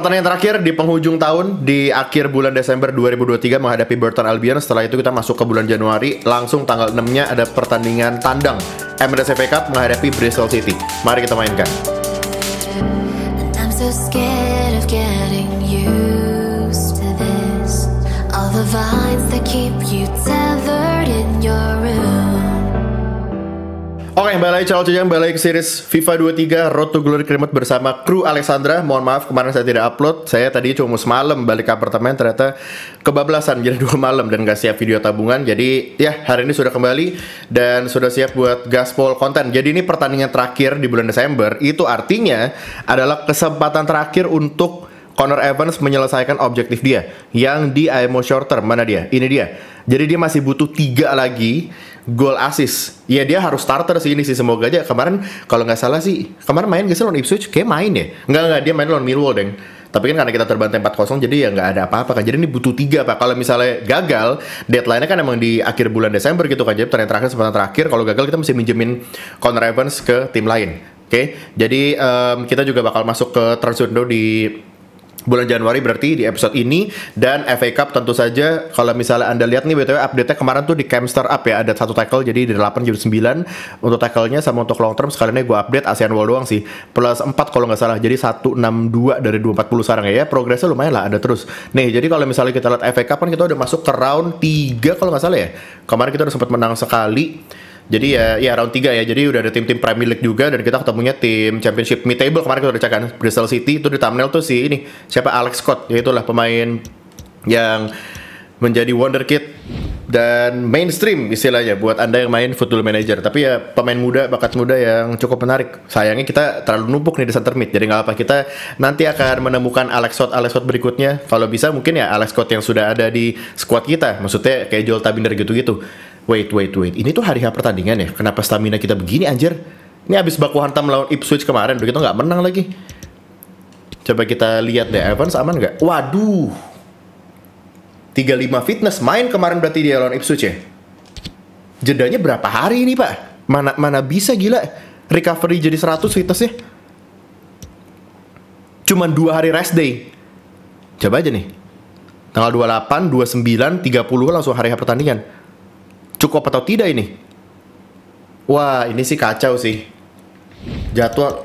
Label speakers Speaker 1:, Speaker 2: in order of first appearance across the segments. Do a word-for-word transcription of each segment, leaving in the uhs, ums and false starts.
Speaker 1: Pertandingan terakhir di penghujung tahun di akhir bulan Desember dua ribu dua puluh tiga menghadapi Burton Albion. Setelah itu kita masuk ke bulan Januari. Langsung tanggal enam-nya ada pertandingan tandang M L S F A Cup menghadapi Bristol City. Mari kita mainkan. I'm so scared of getting used to this. All the vines that keep you tethered in your room. Oke, okay, balik channel Cujang, balik series FIFA dua puluh tiga Road to Glory Remote bersama kru Alexandra. Mohon maaf kemarin saya tidak upload. Saya tadi cuma semalam balik ke apartemen, ternyata kebablasan jadi dua malam dan gak siap video tabungan. Jadi ya hari ini sudah kembali dan sudah siap buat gaspol konten. Jadi ini pertandingan terakhir di bulan Desember. Itu artinya adalah kesempatan terakhir untuk Connor Evans menyelesaikan objektif dia yang di I M O short term. Mana dia? Ini dia. Jadi dia masih butuh tiga lagi gol assist. Ya dia harus starter sih ini sih, semoga aja. Kemarin kalau nggak salah sih, kemarin main gak sih lawan Ipswich? Kayak main ya? Nggak, nggak, dia main lawan Millwall deng. Tapi kan karena kita terbantai empat kosong jadi ya nggak ada apa-apa kan. Jadi ini butuh tiga Pak. Kalau misalnya gagal, deadline-nya kan emang di akhir bulan Desember gitu kan. Jadi pertandingan terakhir, kesempatan terakhir. Kalau gagal kita mesti minjemin Connor Evans ke tim lain. Oke, okay? Jadi um, kita juga bakal masuk ke transfer window di bulan Januari berarti di episode ini. Dan F A Cup tentu saja. Kalau misalnya Anda lihat nih B T W update-nya kemarin tuh di Camster Up ya, ada satu tackle jadi dari delapan jadi sembilan untuk tackle-nya sama untuk long term. Sekalian gue update ASEAN World doang sih, plus empat kalau nggak salah, jadi seratus enam puluh dua dari dua ratus empat puluh sekarang ya. Progresnya lumayan lah, ada terus. Nih jadi kalau misalnya kita lihat F A Cup kan kita udah masuk ke round tiga kalau nggak salah ya. Kemarin kita udah sempat menang sekali. Jadi ya, ya round tiga ya, jadi udah ada tim-tim Premier League juga. Dan kita ketemunya tim Championship mid table. Kemarin kita udah cek kan, Bristol City. Itu di thumbnail tuh si ini, siapa, Alex Scott. Ya itulah pemain yang menjadi wonderkid dan mainstream istilahnya buat Anda yang main Football Manager. Tapi ya pemain muda, bakat muda yang cukup menarik. Sayangnya kita terlalu numpuk nih di center mid. Jadi nggak apa, kita nanti akan menemukan Alex Scott, Alex Scott berikutnya. Kalau bisa mungkin ya Alex Scott yang sudah ada di squad kita. Maksudnya kayak Joel Tabinder gitu-gitu. Wait, wait, wait. Ini tuh hari H pertandingan ya? Kenapa stamina kita begini anjir? Ini abis baku hantam melawan Ipswich kemarin, begitu nggak menang lagi. Coba kita lihat deh, Evans aman nggak? Waduh, tiga puluh lima fitness main kemarin berarti dia lawan Ipswich ya? Jedanya berapa hari ini Pak? Mana mana bisa gila recovery jadi seratus fitnessnya? Cuman dua hari rest day. Coba aja nih, tanggal dua puluh delapan, dua puluh sembilan, tiga puluh langsung hari H pertandingan. Cukup atau tidak ini? Wah, ini sih kacau sih. Jadwal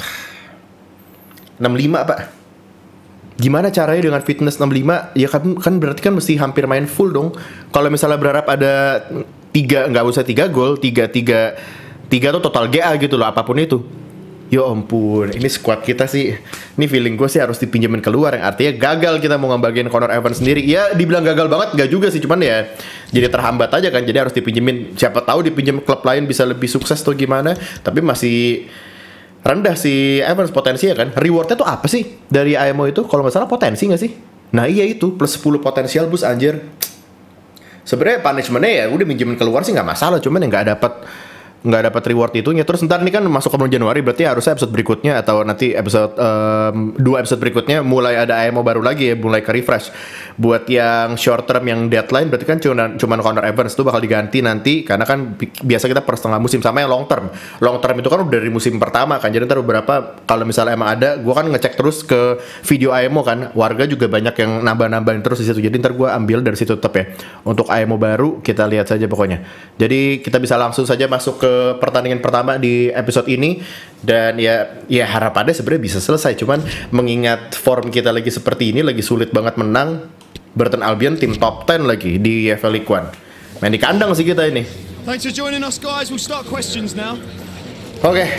Speaker 1: enam puluh lima Pak. Gimana caranya dengan fitness enam puluh lima? Ya kan, kan berarti kan mesti hampir main full dong. Kalau misalnya berharap ada tiga, nggak usah tiga gol, tiga tiga tiga tuh total G A gitu loh, apapun itu. Ya ampun, ini squad kita sih, ini feeling gue sih harus dipinjemin keluar. Yang artinya gagal kita mau ngebagiin Connor Evans sendiri. Ya dibilang gagal banget, nggak juga sih, cuman ya jadi terhambat aja kan. Jadi harus dipinjemin, siapa tahu dipinjem klub lain bisa lebih sukses tuh gimana. Tapi masih rendah si Evans potensinya kan. Rewardnya tuh apa sih dari I M O itu? Kalau nggak salah potensi nggak sih? Nah iya itu, plus sepuluh potensial boost anjir. Sebenarnya punishmentnya ya udah minjemin keluar sih nggak masalah, cuman yang nggak dapat nggak dapat reward itunya. Terus ntar ini kan masuk ke bulan Januari, berarti harusnya episode berikutnya atau nanti episode um, dua episode berikutnya mulai ada I M O baru lagi ya, mulai ke refresh. Buat yang short term yang deadline berarti kan cuman cuman Connor Evans tuh bakal diganti nanti, karena kan biasa kita per setengah musim. Sama yang long term, long term itu kan udah dari musim pertama kan. Jadi ntar beberapa kalau misalnya emang ada, gue kan ngecek terus ke video I M O kan, warga juga banyak yang nambah-nambahin terus di situ. Jadi ntar gue ambil dari situ tetap ya. Untuk I M O baru kita lihat saja pokoknya. Jadi kita bisa langsung saja masuk ke pertandingan pertama di episode ini. Dan ya ya harapannya sebenarnya bisa selesai, cuman mengingat form kita lagi seperti ini, lagi sulit banget menang. Burton Albion tim top sepuluh lagi di U E F A League One. Main di kandang sih kita ini.
Speaker 2: Thanks for joining us guys. We'll start questions now.
Speaker 1: Oke. Okay.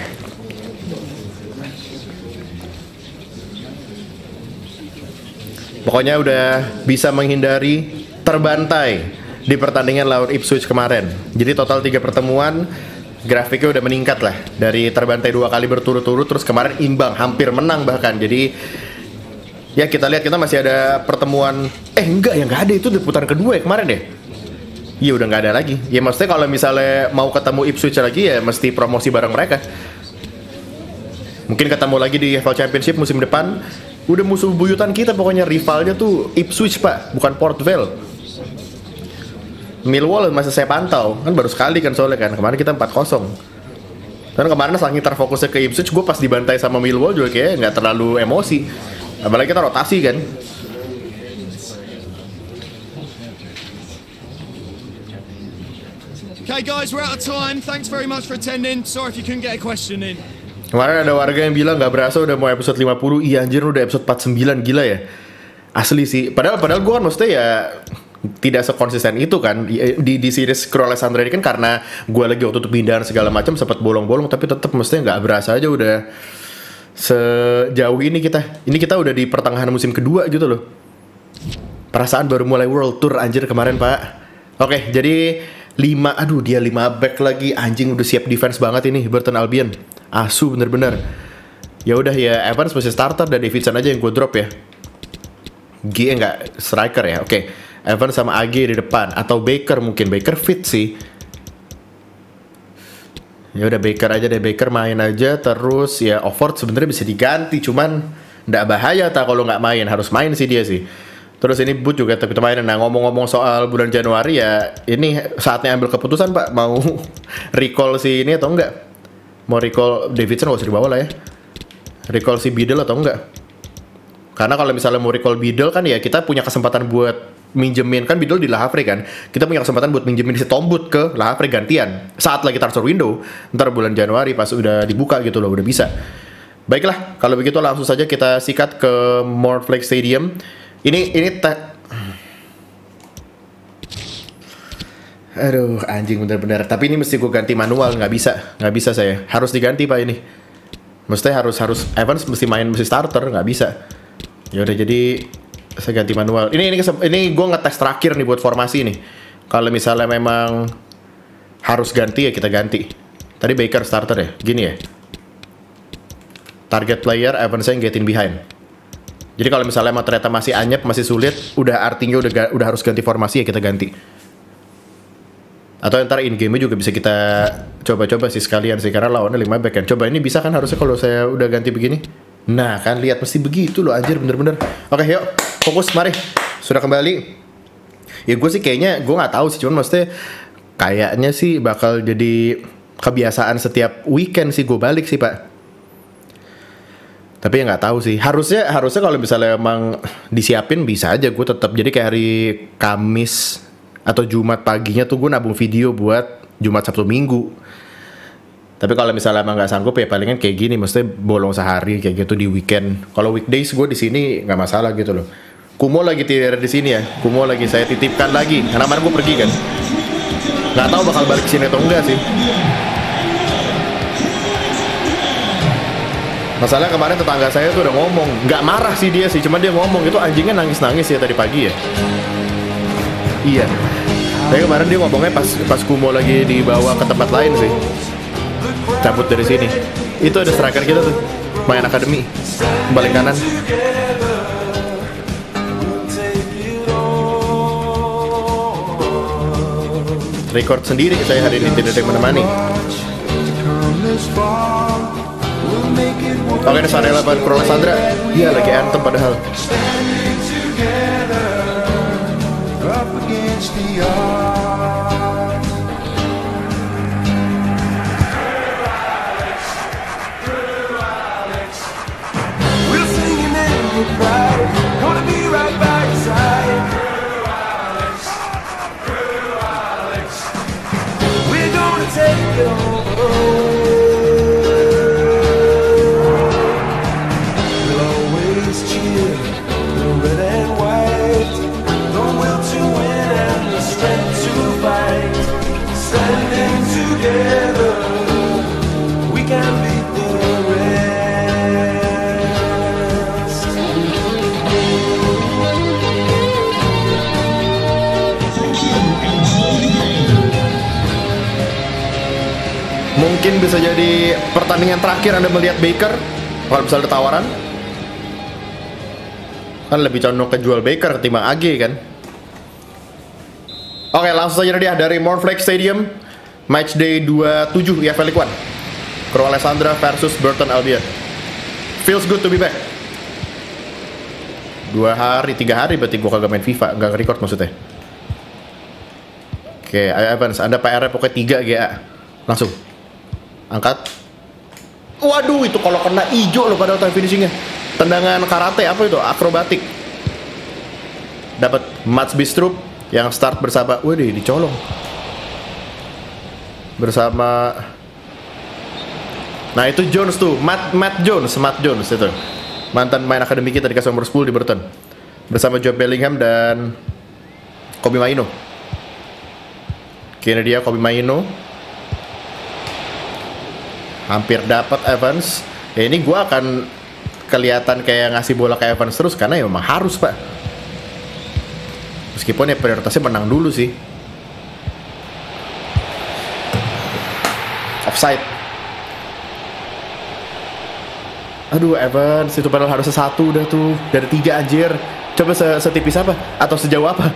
Speaker 1: Pokoknya udah bisa menghindari terbantai di pertandingan lawan Ipswich kemarin. Jadi total tiga pertemuan, grafiknya udah meningkat lah. Dari terbantai dua kali berturut-turut, terus kemarin imbang, hampir menang bahkan. Jadi ya kita lihat, kita masih ada pertemuan. Eh enggak, ya nggak ada, itu di putaran kedua ya kemarin deh. Iya udah nggak ada lagi. Ya maksudnya kalau misalnya mau ketemu Ipswich lagi ya mesti promosi bareng mereka. Mungkin ketemu lagi di U E F L Championship musim depan. Udah musuh buyutan kita pokoknya, rivalnya tuh Ipswich Pak, bukan Port Vale. Millwall masih saya pantau, kan baru sekali kan soalnya kan, kemarin kita empat kosong. Dan kemarin saking terfokusnya ke Ipswich, gue pas dibantai sama Millwall juga kayak nggak terlalu emosi.
Speaker 3: Apalagi kita rotasi kan.
Speaker 2: Okay, guys, we're out of time. Thanks very much for attending. Sorry if you couldn't get a question in.
Speaker 3: Kemarin ada warga yang bilang nggak berasa udah mau episode lima puluh. Iya anjir udah episode empat puluh sembilan, gila ya. Asli sih. Padahal padahal gue kan maksudnya ya tidak sekonsisten itu kan di di series Cruel Alessandra ini kan, karena gue lagi waktu itu pindahan segala macam sempat bolong-bolong, tapi tetap maksudnya nggak berasa aja udah sejauh ini kita. Ini kita udah di pertengahan musim kedua gitu loh. Perasaan baru mulai World Tour anjir kemarin, Pak. Oke, jadi lima, aduh dia lima back lagi, anjing udah siap defense banget ini Burton Albion. Asu bener-bener. Ya udah ya, Evans masih starter dan Davidson aja yang gue drop ya. G enggak striker ya. Oke. Evans sama A G di depan atau Baker, mungkin Baker fit sih. Ya udah Baker aja deh, Baker main aja terus ya. Offord sebenarnya bisa diganti, cuman nggak bahaya tak kalau nggak main, harus main sih dia sih. Terus ini Boot juga tapi main. Nah ngomong-ngomong soal bulan Januari ya, ini saatnya ambil keputusan Pak, mau recall si ini atau enggak? Mau recall Davidson nggak usah dibawa lah ya. Recall si Biddle atau enggak? Karena kalau misalnya mau recall Biddle kan ya kita punya kesempatan buat minjemin, kan Biddle di La Havre kan, kita punya kesempatan buat minjemin si Tom Boot ke La Havre gantian saat lagi transfer window ntar bulan Januari pas udah dibuka gitu loh, udah bisa. Baiklah kalau begitu langsung saja kita sikat ke Mortflake Stadium. Ini ini ta- aduh anjing bener-bener, tapi ini mesti gue ganti manual, nggak bisa nggak bisa saya harus diganti Pak ini. Mestinya harus harus Evans mesti main, mesti starter, nggak bisa. Ya udah jadi saya ganti manual. Ini ini ini gue ngetes terakhir nih buat formasi nih. Kalau misalnya memang harus ganti ya kita ganti. Tadi Baker starter ya, gini ya. Target player Evans yang get in behind. Jadi kalau misalnya emang ternyata masih anyep, masih sulit, udah artinya udah udah harus ganti formasi ya kita ganti. Atau ntar in game juga bisa kita coba-coba sih sekalian sih, karena lawannya lima back kan. Coba ini bisa kan harusnya kalau saya udah ganti begini. Nah kan lihat mesti begitu loh anjir, bener-bener. Oke yuk fokus, mari. Sudah kembali. Ya gue sih kayaknya gue nggak tahu sih, cuman maksudnya kayaknya sih bakal jadi kebiasaan setiap weekend sih gue balik sih Pak. Tapi ya nggak tahu sih. Harusnya harusnya kalau misalnya emang disiapin bisa aja gue tetap. Jadi kayak hari Kamis atau Jumat paginya tuh gue nabung video buat Jumat Sabtu Minggu. Tapi kalau misalnya emang nggak sanggup ya palingan kayak gini, maksudnya bolong sehari kayak gitu di weekend. Kalau weekdays gue di sini nggak masalah gitu loh. Kumo lagi tidur di sini ya. Kumo lagi saya titipkan lagi. Karena kemarin gue pergi kan. Nggak tahu bakal balik sini atau enggak sih. Masalah kemarin tetangga saya tuh udah ngomong, nggak marah sih dia sih, cuma dia ngomong itu anjingnya nangis-nangis ya tadi pagi ya. Iya. Tapi kemarin dia ngomongnya pas pas Kumo lagi dibawa ke tempat lain sih. Cabut dari sini. Itu ada striker kita tuh, main akademi, balik kanan. Record sendiri saya hari ini, tidak ada yang menemani. Oke, ini Sanela buat Cruel Alessandra. Iya, lagi anthem padahal. Mungkin bisa jadi pertandingan terakhir Anda melihat Baker. Kalau misalnya ada tawaran, kan lebih condong ke jual Baker ketimbang A G kan. Oke, langsung saja dia dari Mortflake Stadium, match day dua puluh tujuh I F L League One, Cruel Alessandra versus Burton Albion. Feels good to be back. Dua hari, tiga hari berarti gue kagak main FIFA, nggak nge-record maksudnya. Oke, ayo Evans, Anda P R-nya pokoknya tiga G A. Langsung angkat. Waduh, itu kalau kena ijo loh pada time finishingnya. tendangan karate apa itu? Akrobatik. Dapat Mats Bistrup yang start bersama, waduh, dicolong. Bersama, nah itu Jones tuh, Matt, Matt Jones, Matt Jones itu. Mantan main akademi kita dikasih nomor sepuluh di Burton. Bersama Joe Bellingham dan Kobbie Mainoo. Kini dia Kobbie Mainoo. Hampir dapat Evans. Ya ini gue akan kelihatan kayak ngasih bola ke Evans terus karena ya memang harus, Pak. Meskipun ya prioritasnya menang dulu sih. Offside. Aduh, Evans itu padahal harusnya satu udah tuh dari tiga anjir. Coba setipis apa atau sejauh apa?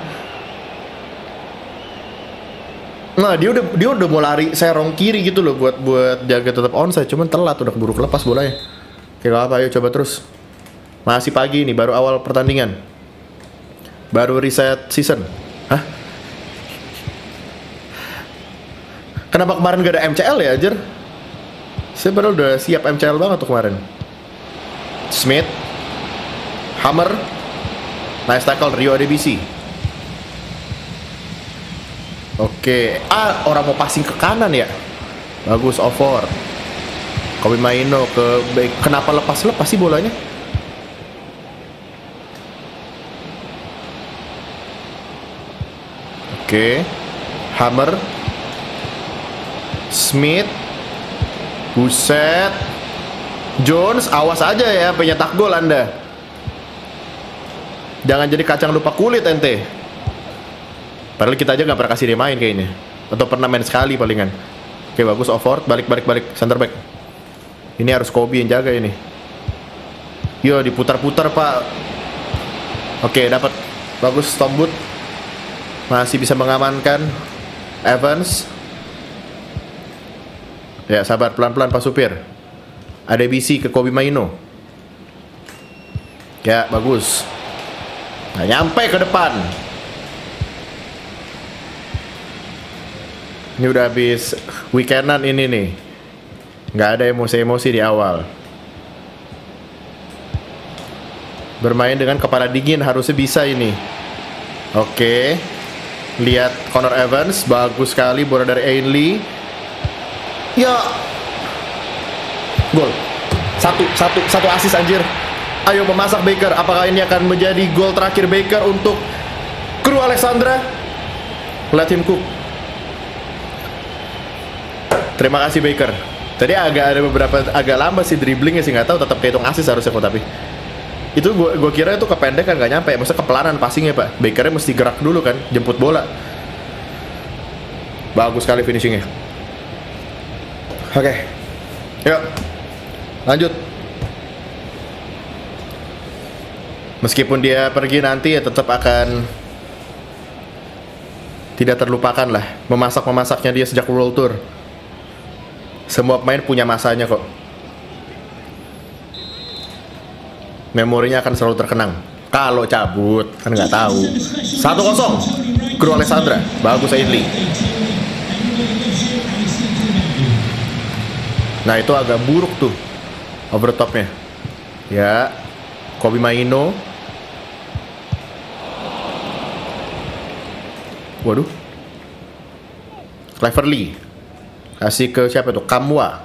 Speaker 3: Nah, dia udah dia udah mau lari serong kiri gitu loh buat buat jaga tetap onside, cuman telat udah keburu kelepas bolanya. Oke, gak apa, ayo coba terus. Masih pagi ini, baru awal pertandingan. Baru reset season. Hah? Kenapa kemarin gak ada M C L ya, anjir? Saya padahal udah siap M C L banget tuh kemarin. Smith. Hammer. Nice tackle, Rio Adebisi. Oke. Ah, orang mau passing ke kanan ya? Bagus, over. Kobbie Mainoo ke back. Kenapa lepas-lepas sih bolanya? Oke, Hammer, Smith, buset, Jones, awas aja ya penyetak gol Anda. Jangan jadi kacang lupa kulit ente. Padahal kita aja nggak pernah kasih dia main kayaknya, atau pernah main sekali palingan. Oke, bagus, offward, balik balik balik, center back. Ini harus Kobbie yang jaga ini. Yo, diputar-putar Pak. Oke, dapat, bagus, Tom Boot. Masih bisa mengamankan Evans. Ya, sabar, pelan-pelan Pak Supir. Adebisi ke Kobbie Mainoo. Ya, bagus. Nah, nyampe ke depan. Ini udah habis weekendan ini nih. Nggak ada emosi-emosi di awal. Bermain dengan kepala dingin harusnya bisa ini. Oke. Lihat Connor Evans, bagus sekali bola dari Ainley. Ya, gol. Satu, satu, satu asis anjir. Ayo memasak Baker. Apakah ini akan menjadi gol terakhir Baker untuk kru Alexandra? Let him cook. Terima kasih Baker. Tadi agak ada beberapa agak lama sih dribblingnya sih, nggak tahu, tetap kehitung asis harusnya kok, tapi itu gue gue kira itu kependekan, nggak nyampe, maksudnya kepelanan passingnya Pak. Bakernya mesti gerak dulu kan, jemput bola. Bagus sekali finishingnya. Oke, yuk lanjut. Meskipun dia pergi nanti ya tetap akan tidak terlupakan lah memasak-memasaknya dia sejak World Tour. Semua pemain punya masanya kok. Memorinya akan selalu terkenang. Kalau cabut, kan nggak tahu. Satu kosong, kru Alexandra. Bagus Ainley. Nah itu agak buruk tuh over topnya. Ya, Kobbie Mainoo. Waduh. Cleverly. Kasih ke siapa tuh? Kamwa.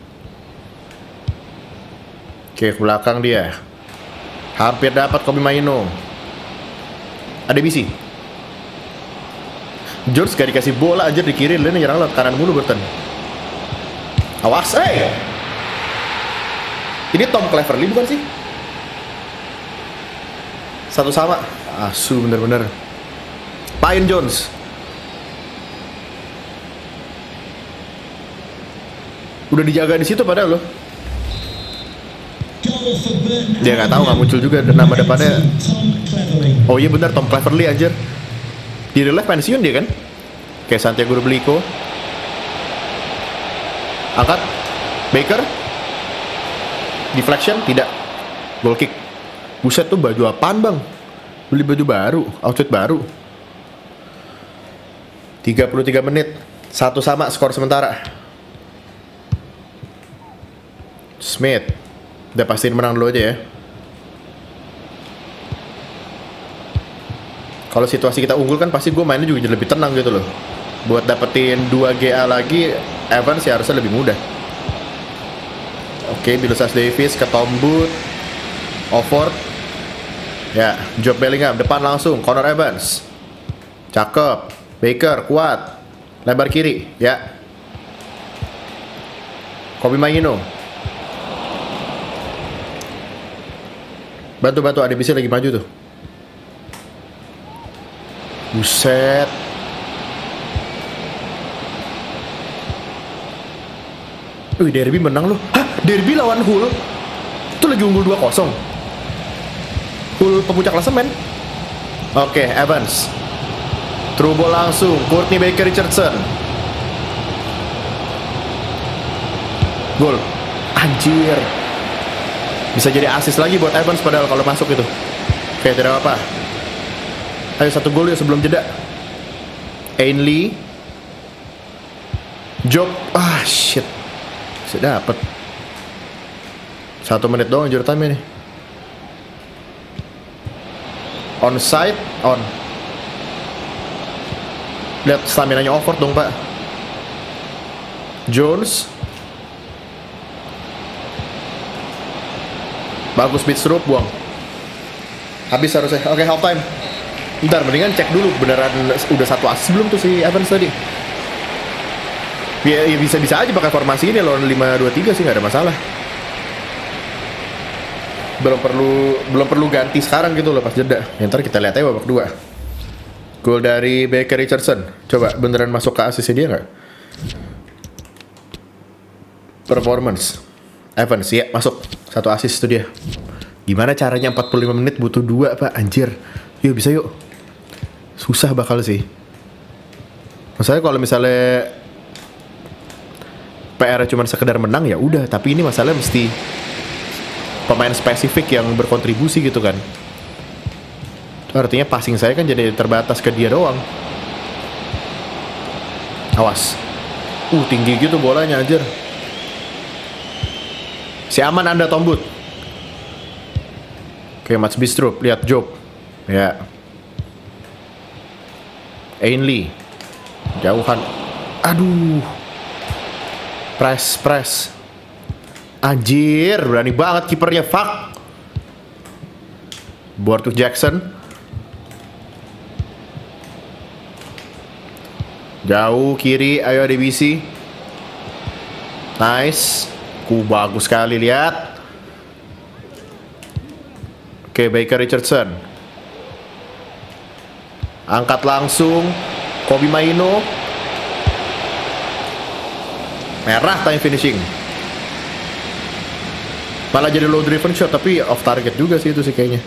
Speaker 3: Oke, ke belakang dia. Hampir dapat Kobbie Mainoo. Adebisi. George gak dikasih bola aja di kiri, dia nyerang lewat kanan mulu Burton. Awas, eh. Ini Tom Cleverly bukan sih? Satu sama. Asu bener-bener. Payne Jones. Udah dijaga di situ padahal loh. Dia nggak tahu, nggak muncul juga nama depannya. Oh iya benar, Tom Cleverly anjir. Di real life pensiun dia kan? Kayak Santiago Rublico. Angkat Baker. Deflection, tidak. Goal kick. Buset tuh baju apaan bang? Beli baju baru, outfit baru. tiga puluh tiga menit. Satu sama skor sementara. Smith. Udah pastiin menang dulu aja ya. Kalau situasi kita unggul kan pasti gue mainnya juga jadi lebih tenang gitu loh. Buat dapetin dua G A lagi, Evans ya harusnya lebih mudah. Oke, Billussas Davis ke Tom Booth, Offord. Ya, Job Bellingham depan langsung, Connor Evans. Cakep, Baker kuat, lebar kiri, ya. Kobe Mainoo. Bantu-bantu, A D B C lagi maju tuh. Buset. Wih, Derby menang loh. Hah? Derby lawan Hull? Itu lagi unggul dua kosong. Hull pemuncak klasemen. Oke, Evans. Through ball langsung, Courtney Baker Richardson. Gol. Anjir. Bisa jadi assist lagi buat Evans padahal kalau masuk itu. Oke, tidak apa-apa. Ayo satu gol ya sebelum jeda. Ainley. Job. Ah, shit. Bisa dapet. Satu menit doang injury time ini. Onside, on. Lihat stamina-nya over dong, Pak. Jones. Bagus speed stroke, buang. Habis harusnya. Oke, half time. Ntar mendingan cek dulu beneran udah satu assist belum tuh si Evans tadi. Ya, ya bisa-bisa aja pakai formasi ini lawan lima dua tiga sih, nggak ada masalah. Belum perlu belum perlu ganti sekarang gitu loh pas jeda. Ya, ntar kita lihat aja babak kedua. Gol dari Baker Richardson. Coba beneran masuk ke asisnya dia nggak? Performance. Evans ya masuk satu asis itu dia. Gimana caranya empat puluh lima menit butuh dua, Pak? Anjir. Yuk bisa yuk. Susah bakal sih. Masalahnya kalau misalnya P R cuma sekedar menang ya udah, tapi ini masalahnya mesti pemain spesifik yang berkontribusi gitu kan. Artinya passing saya kan jadi terbatas ke dia doang. Awas. Uh, tinggi gitu bolanya anjir. Si aman Anda Tom Booth. Oke, Mats Bistrup, lihat Job. Ya. Ainley. Jauhan. Aduh. Press, press. Anjir, berani banget kipernya, fuck. Board to Jackson. Jauh kiri, ayo A D B C. Nice. Ku bagus sekali, lihat. Oke, Baker Richardson. Angkat langsung. Kobe Mainoo. Merah time finishing. Malah jadi low driven shot, tapi off target juga sih itu sih kayaknya.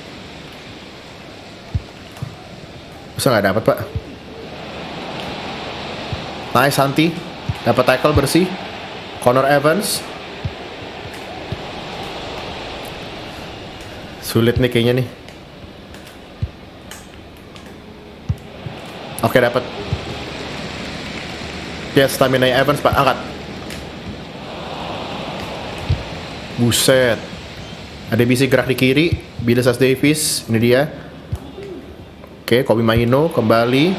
Speaker 3: Bisa nggak dapat, Pak? Nice, Santi. Dapat tackle bersih. Connor Evans. Sulit nih kayaknya nih. Oke, dapat. Ya, stamina Evans, Pak. Angkat. Buset. Ada bisa gerak di kiri. Billussas Davis. Ini dia. Oke, Kobe Mainoo kembali.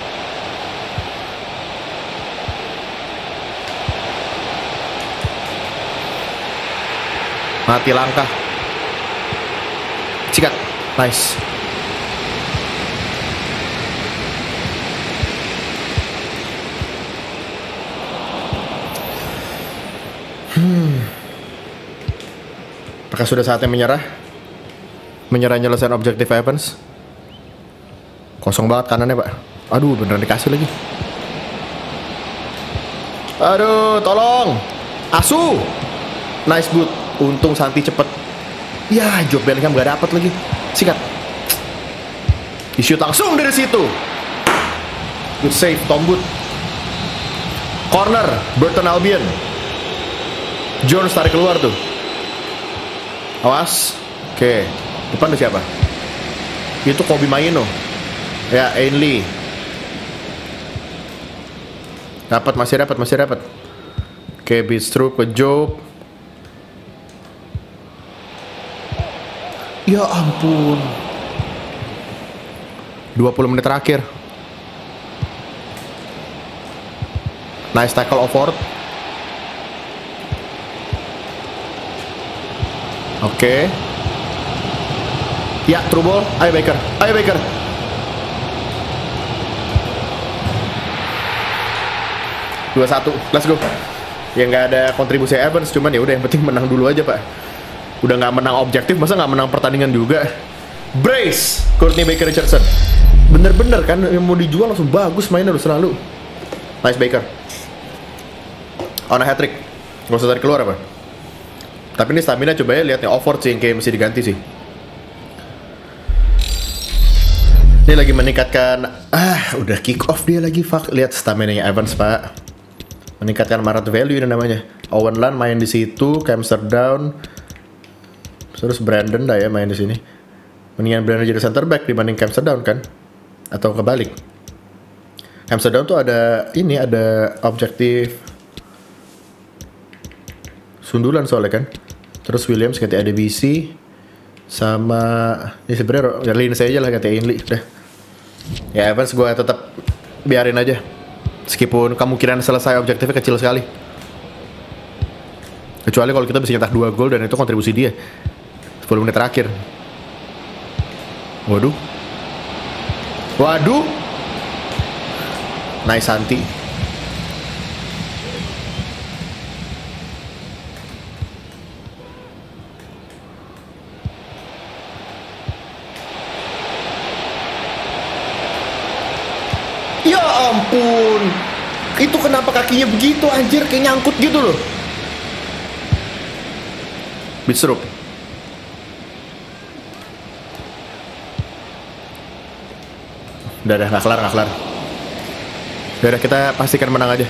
Speaker 3: Mati langkah. Sikat. Nice. Hmm. Apakah sudah saatnya menyerah? Menyerah nyelesain objektif Evans? Kosong banget kanannya, Pak. Aduh, beneran dikasih lagi. Aduh, tolong. Asu. Nice boot. Untung Santi cepet. Ya, Job Bellingham gak dapet lagi. Sikat. Di-shoot langsung dari situ. Good save, Tom Booth. Corner, Burton Albion. Jones tarik keluar tuh. Awas. Oke. Depan ada siapa? Itu Kobe Mainoo. Ya, Ainley. Dapat, masih dapat, masih dapat. Oke, Bistrup ke Job. Ya ampun. dua puluh menit terakhir. Nice tackle Offord. Oke. Ya, true ball. Ayo Baker. Ayo Baker. dua satu. Let's go. Ya nggak ada kontribusi Evans, cuman ya udah yang penting menang dulu aja, Pak. Udah nggak menang objektif, masa nggak menang pertandingan juga. Brace Courtney Baker Richardson. Bener-bener kan yang mau dijual langsung bagus mainnya lu selalu. Nice Baker. On a hat-trick. Gak usah tarik keluar apa. Tapi ini stamina coba ya lihat nih, Offord sih yang kayak mesti diganti sih. Ini lagi meningkatkan. Ah, udah kick off dia lagi. Fuck, lihat stamina-nya Evans, Pak. Meningkatkan market value ini namanya. Owen Land main di situ, Amsterdam. Terus Brandon dah ya main di sini. Mendingan Brandon jadi center back dibanding Amsterdam kan? Atau kebalik. Amsterdam tuh ada ini, ada objektif sundulan soalnya kan. Terus Williams ganti A D B C sama ini sebenarnya ya Lindsay aja lah ganti Ainley udah. Ya Evans gue tetap biarin aja. Meskipun kemungkinan selesai objektifnya kecil sekali. Kecuali kalau kita bisa nyetak dua gol dan itu kontribusi dia. sepuluh menit terakhir. Waduh. Waduh. Nice Santi. Ya ampun. Itu kenapa kakinya begitu anjir, kayak nyangkut gitu loh. Bisrup. Udah, udah, gak kelar, gak kelar. Udah, udah, kita pastikan menang aja.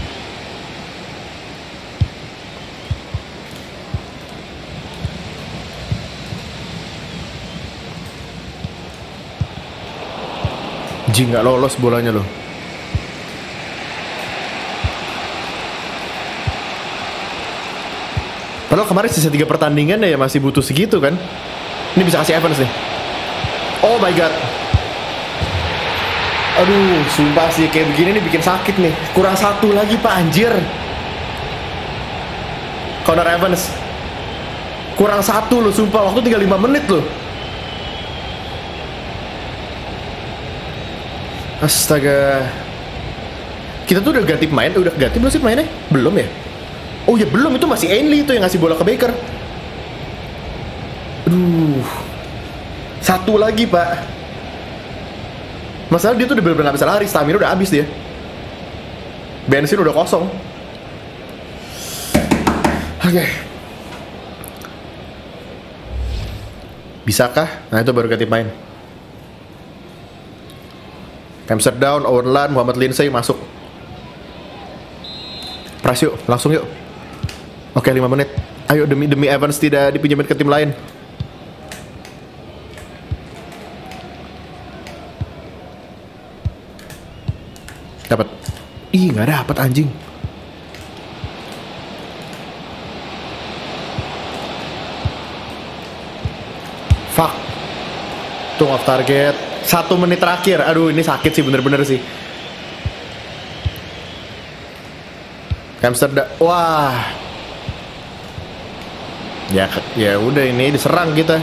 Speaker 3: Ji, gak lolos bolanya loh. Padahal kemarin sisa tiga pertandingan ya masih butuh segitu kan. Ini bisa kasih Evans nih. Oh my god. Aduh, sumpah sih kayak begini nih bikin sakit nih. Kurang satu lagi pak anjir. Connor Evans. Kurang satu loh sumpah, waktu tinggal lima menit loh. Astaga. Kita tuh udah ganti pemain, udah ganti belum sih pemainnya? Belum ya? Oh ya belum, itu masih Ainley itu yang ngasih bola ke Baker. Aduh. Satu lagi pak. Masalah dia tuh udah bener-bener gak bisa lari, stamina udah habis dia. Bensin udah kosong. Oke okay. Bisakah? Nah itu baru ganti main. Amsterdam, Owen Land, Muhammad Lindsay masuk. Pras yuk, langsung yuk. Oke, lima menit. Ayo demi demi Evans tidak dipinjemin ke tim lain. Dapat. Ih, nggak dapat anjing. Fuck. Tuh off target. Satu menit terakhir. Aduh, ini sakit sih bener-bener sih. Amsterdam. Wah. Ya, ya udah ini diserang kita.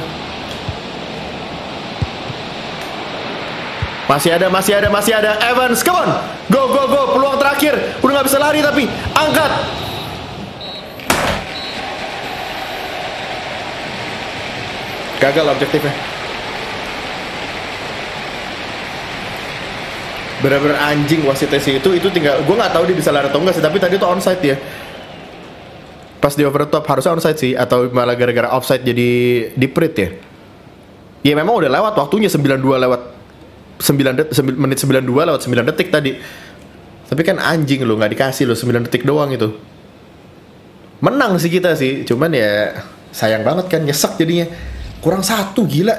Speaker 3: Masih ada, masih ada, masih ada. Evans, come on. Go, go, go. Peluang terakhir. Udah nggak bisa lari tapi angkat. Gagal objektifnya. Bener-bener anjing wasitnya sih itu. Itu tinggal, gue nggak tahu dia bisa lari atau enggak sih. Tapi tadi tuh onside ya. Pas di over the top harusnya onside sih. Atau malah gara-gara offside jadi di prit ya. Ya memang udah lewat waktunya sembilan dua lewat sembilan detik, menit sembilan dua lewat sembilan detik tadi. Tapi kan anjing lo, nggak dikasih lo sembilan detik doang itu. Menang sih kita sih, cuman ya sayang banget kan, nyesek jadinya. Kurang satu, gila.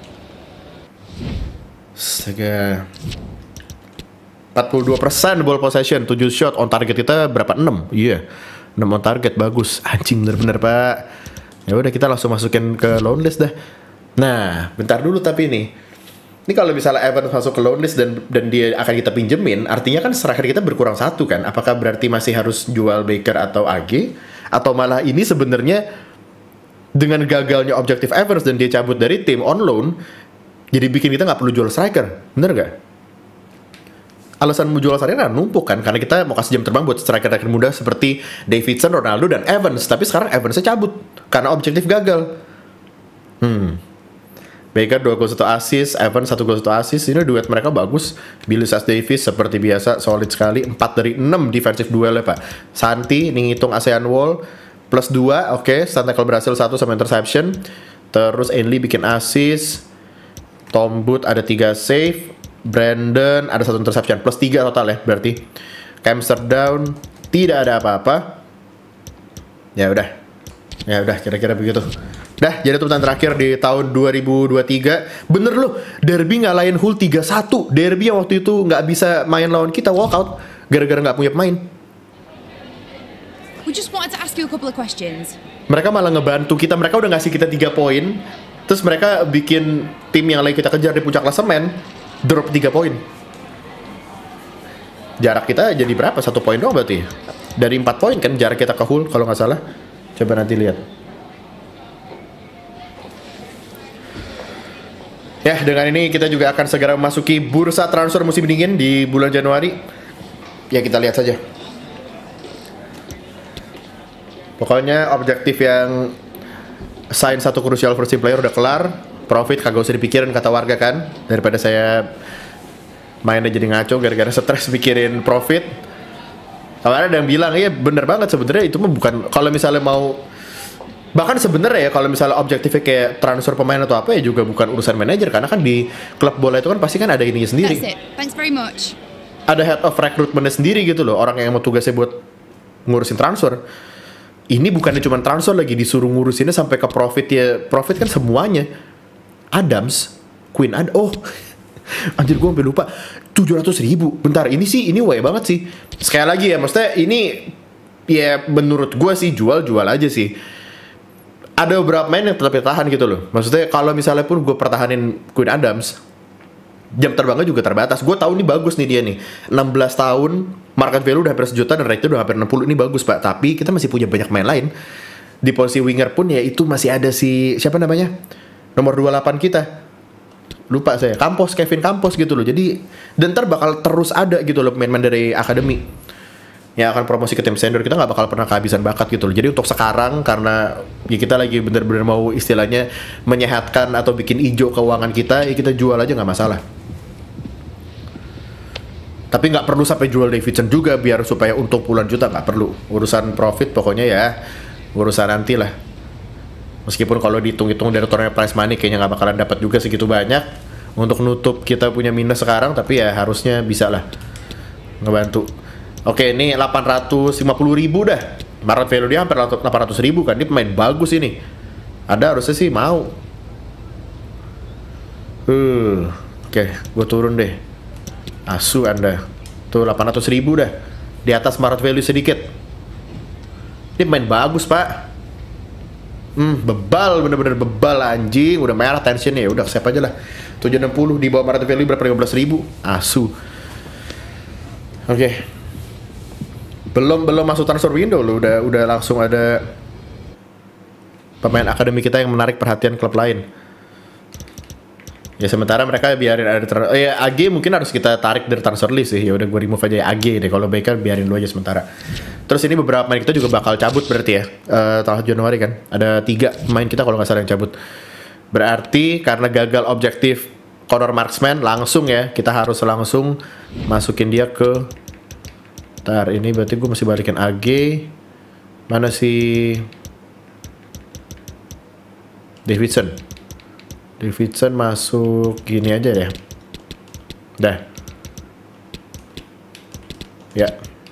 Speaker 3: Astaga. empat puluh dua persen ball possession, tujuh shot, on target kita berapa? enam. Iya. Yeah. enam on target, bagus. Anjing bener-bener, Pak. Ya udah kita langsung masukin ke long list dah. Nah, bentar dulu tapi nih. Ini kalau misalnya Evans masuk ke loan list dan dan dia akan kita pinjemin, artinya kan striker kita berkurang satu kan? Apakah berarti masih harus jual Baker atau A G? Atau malah ini sebenarnya dengan gagalnya objektif Evans dan dia cabut dari tim on loan, jadi bikin kita nggak perlu jual striker, bener nggak? Alasan mau jual striker kan numpuk kan, karena kita mau kasih jam terbang buat striker-striker muda seperti Davidson, Ronaldo, dan Evans. Tapi sekarang Evansnya cabut karena objektif gagal. Hmm. Baker dua gol satu assist, Evans satu gol satu assist. Ini duet mereka bagus. Billy Sass Davis seperti biasa solid sekali, empat dari enam defensive duel ya Pak. Santi ini ngitung ASEAN Wall plus dua, oke, okay. Stand tackle berhasil satu sama interception. Terus Ainley bikin assist. Tom Booth ada tiga save. Brandon ada satu interception plus tiga total ya berarti. Amsterdam tidak ada apa-apa. Ya udah. Ya udah kira-kira begitu. Dah, jadi tutupan terakhir di tahun dua ribu dua puluh tiga. Bener loh, Derby ngalahin Hull tiga satu. Derby yang waktu itu nggak bisa main lawan kita, walkout gara-gara nggak punya pemain.
Speaker 4: We just wanted to ask you a couple of questions.
Speaker 3: Mereka malah ngebantu kita, mereka udah ngasih kita tiga poin. Terus mereka bikin tim yang lagi kita kejar di puncak klasemen drop tiga poin. Jarak kita jadi berapa? Satu poin doang berarti. Dari empat poin kan jarak kita ke Hull kalau nggak salah. Coba nanti lihat. Ya, dengan ini kita juga akan segera memasuki bursa transfer musim dingin di bulan Januari. Ya, kita lihat saja. Pokoknya objektif yang sign satu crucial first team player udah kelar. Profit kagak usah dipikirin kata warga kan. Daripada saya mainnya jadi ngaco gara-gara stres mikirin profit. Kemarin ada yang bilang, iya bener banget sebenarnya itu mah bukan, kalau misalnya mau, bahkan sebenarnya ya kalau misalnya objektifnya kayak transfer pemain atau apa ya juga bukan urusan manajer, karena kan di klub bola itu kan pasti kan ada ininya sendiri.
Speaker 4: That's it. Thanks very much.
Speaker 3: Ada head of recruitment sendiri gitu loh, orang yang mau tugasnya buat ngurusin transfer. Ini bukannya cuma transfer lagi, disuruh ngurusinnya sampai ke profit ya, profit kan semuanya. Adams, Queen Ad, oh anjir gue sampai lupa tujuh ratus ribu. Bentar, ini sih ini way banget sih. Sekali lagi ya, maksudnya ini ya menurut gue sih jual-jual aja sih. Ada beberapa main yang tetap tahan gitu loh. Maksudnya kalau misalnya pun gue pertahanin Queen Adams, jam terbangnya juga terbatas. Gue tahu ini bagus nih dia nih, enam belas tahun, market value udah hampir sejuta dan rate udah hampir enam puluh. Ini bagus Pak, tapi kita masih punya banyak main lain. Di posisi winger pun ya itu masih ada si siapa namanya, nomor dua puluh delapan kita, lupa saya, Campos, Kevin Campos gitu loh. Jadi dan ntar bakal terus ada gitu loh pemain-pemain dari akademi yang akan promosi ke tim senior. Kita nggak bakal pernah kehabisan bakat gitu loh. Jadi untuk sekarang karena ya kita lagi bener-bener mau istilahnya menyehatkan atau bikin hijau keuangan kita, ya kita jual aja nggak masalah. Tapi nggak perlu sampai jual Davidson juga biar supaya untung puluhan juta, nggak perlu. Urusan profit pokoknya ya urusan nanti lah. Meskipun kalau dihitung-hitung dari totalnya price money kayaknya nggak bakalan dapat juga segitu banyak untuk nutup kita punya minus sekarang, tapi ya harusnya bisa lah ngebantu. Oke, ini delapan ratus lima puluh ribu dah. Market value dia hampir delapan ratus ribu kan. Dia pemain bagus ini. Ada harusnya sih mau. Uh, Oke, gue turun deh. Asu Anda. Tuh delapan ratus ribu dah. Di atas market value sedikit. Dia pemain bagus Pak. Hmm, bebal, bener-bener bebal anjing. Udah merah tensionnya, ya udah siapa aja lah. tujuh enam puluh di bawah market value berapa, lima belas ribu. Asu. Oke. Okay. Belum belum masuk transfer window loh, udah udah langsung ada pemain akademi kita yang menarik perhatian klub lain. Ya sementara mereka biarin ada tra- oh, ya A G mungkin harus kita tarik dari transfer list sih. Ya udah gue remove aja ya A G deh. Kalau Baker biarin dulu aja sementara. Terus ini beberapa pemain kita juga bakal cabut berarti ya. Uh, tahun Januari kan. Ada tiga pemain kita kalau nggak salah yang cabut. Berarti karena gagal objektif corner marksman langsung ya, kita harus langsung masukin dia ke. Ntar ini berarti gue masih balikin A G. Mana si Davidson? Davidson masuk gini aja ya. Dah. Ya.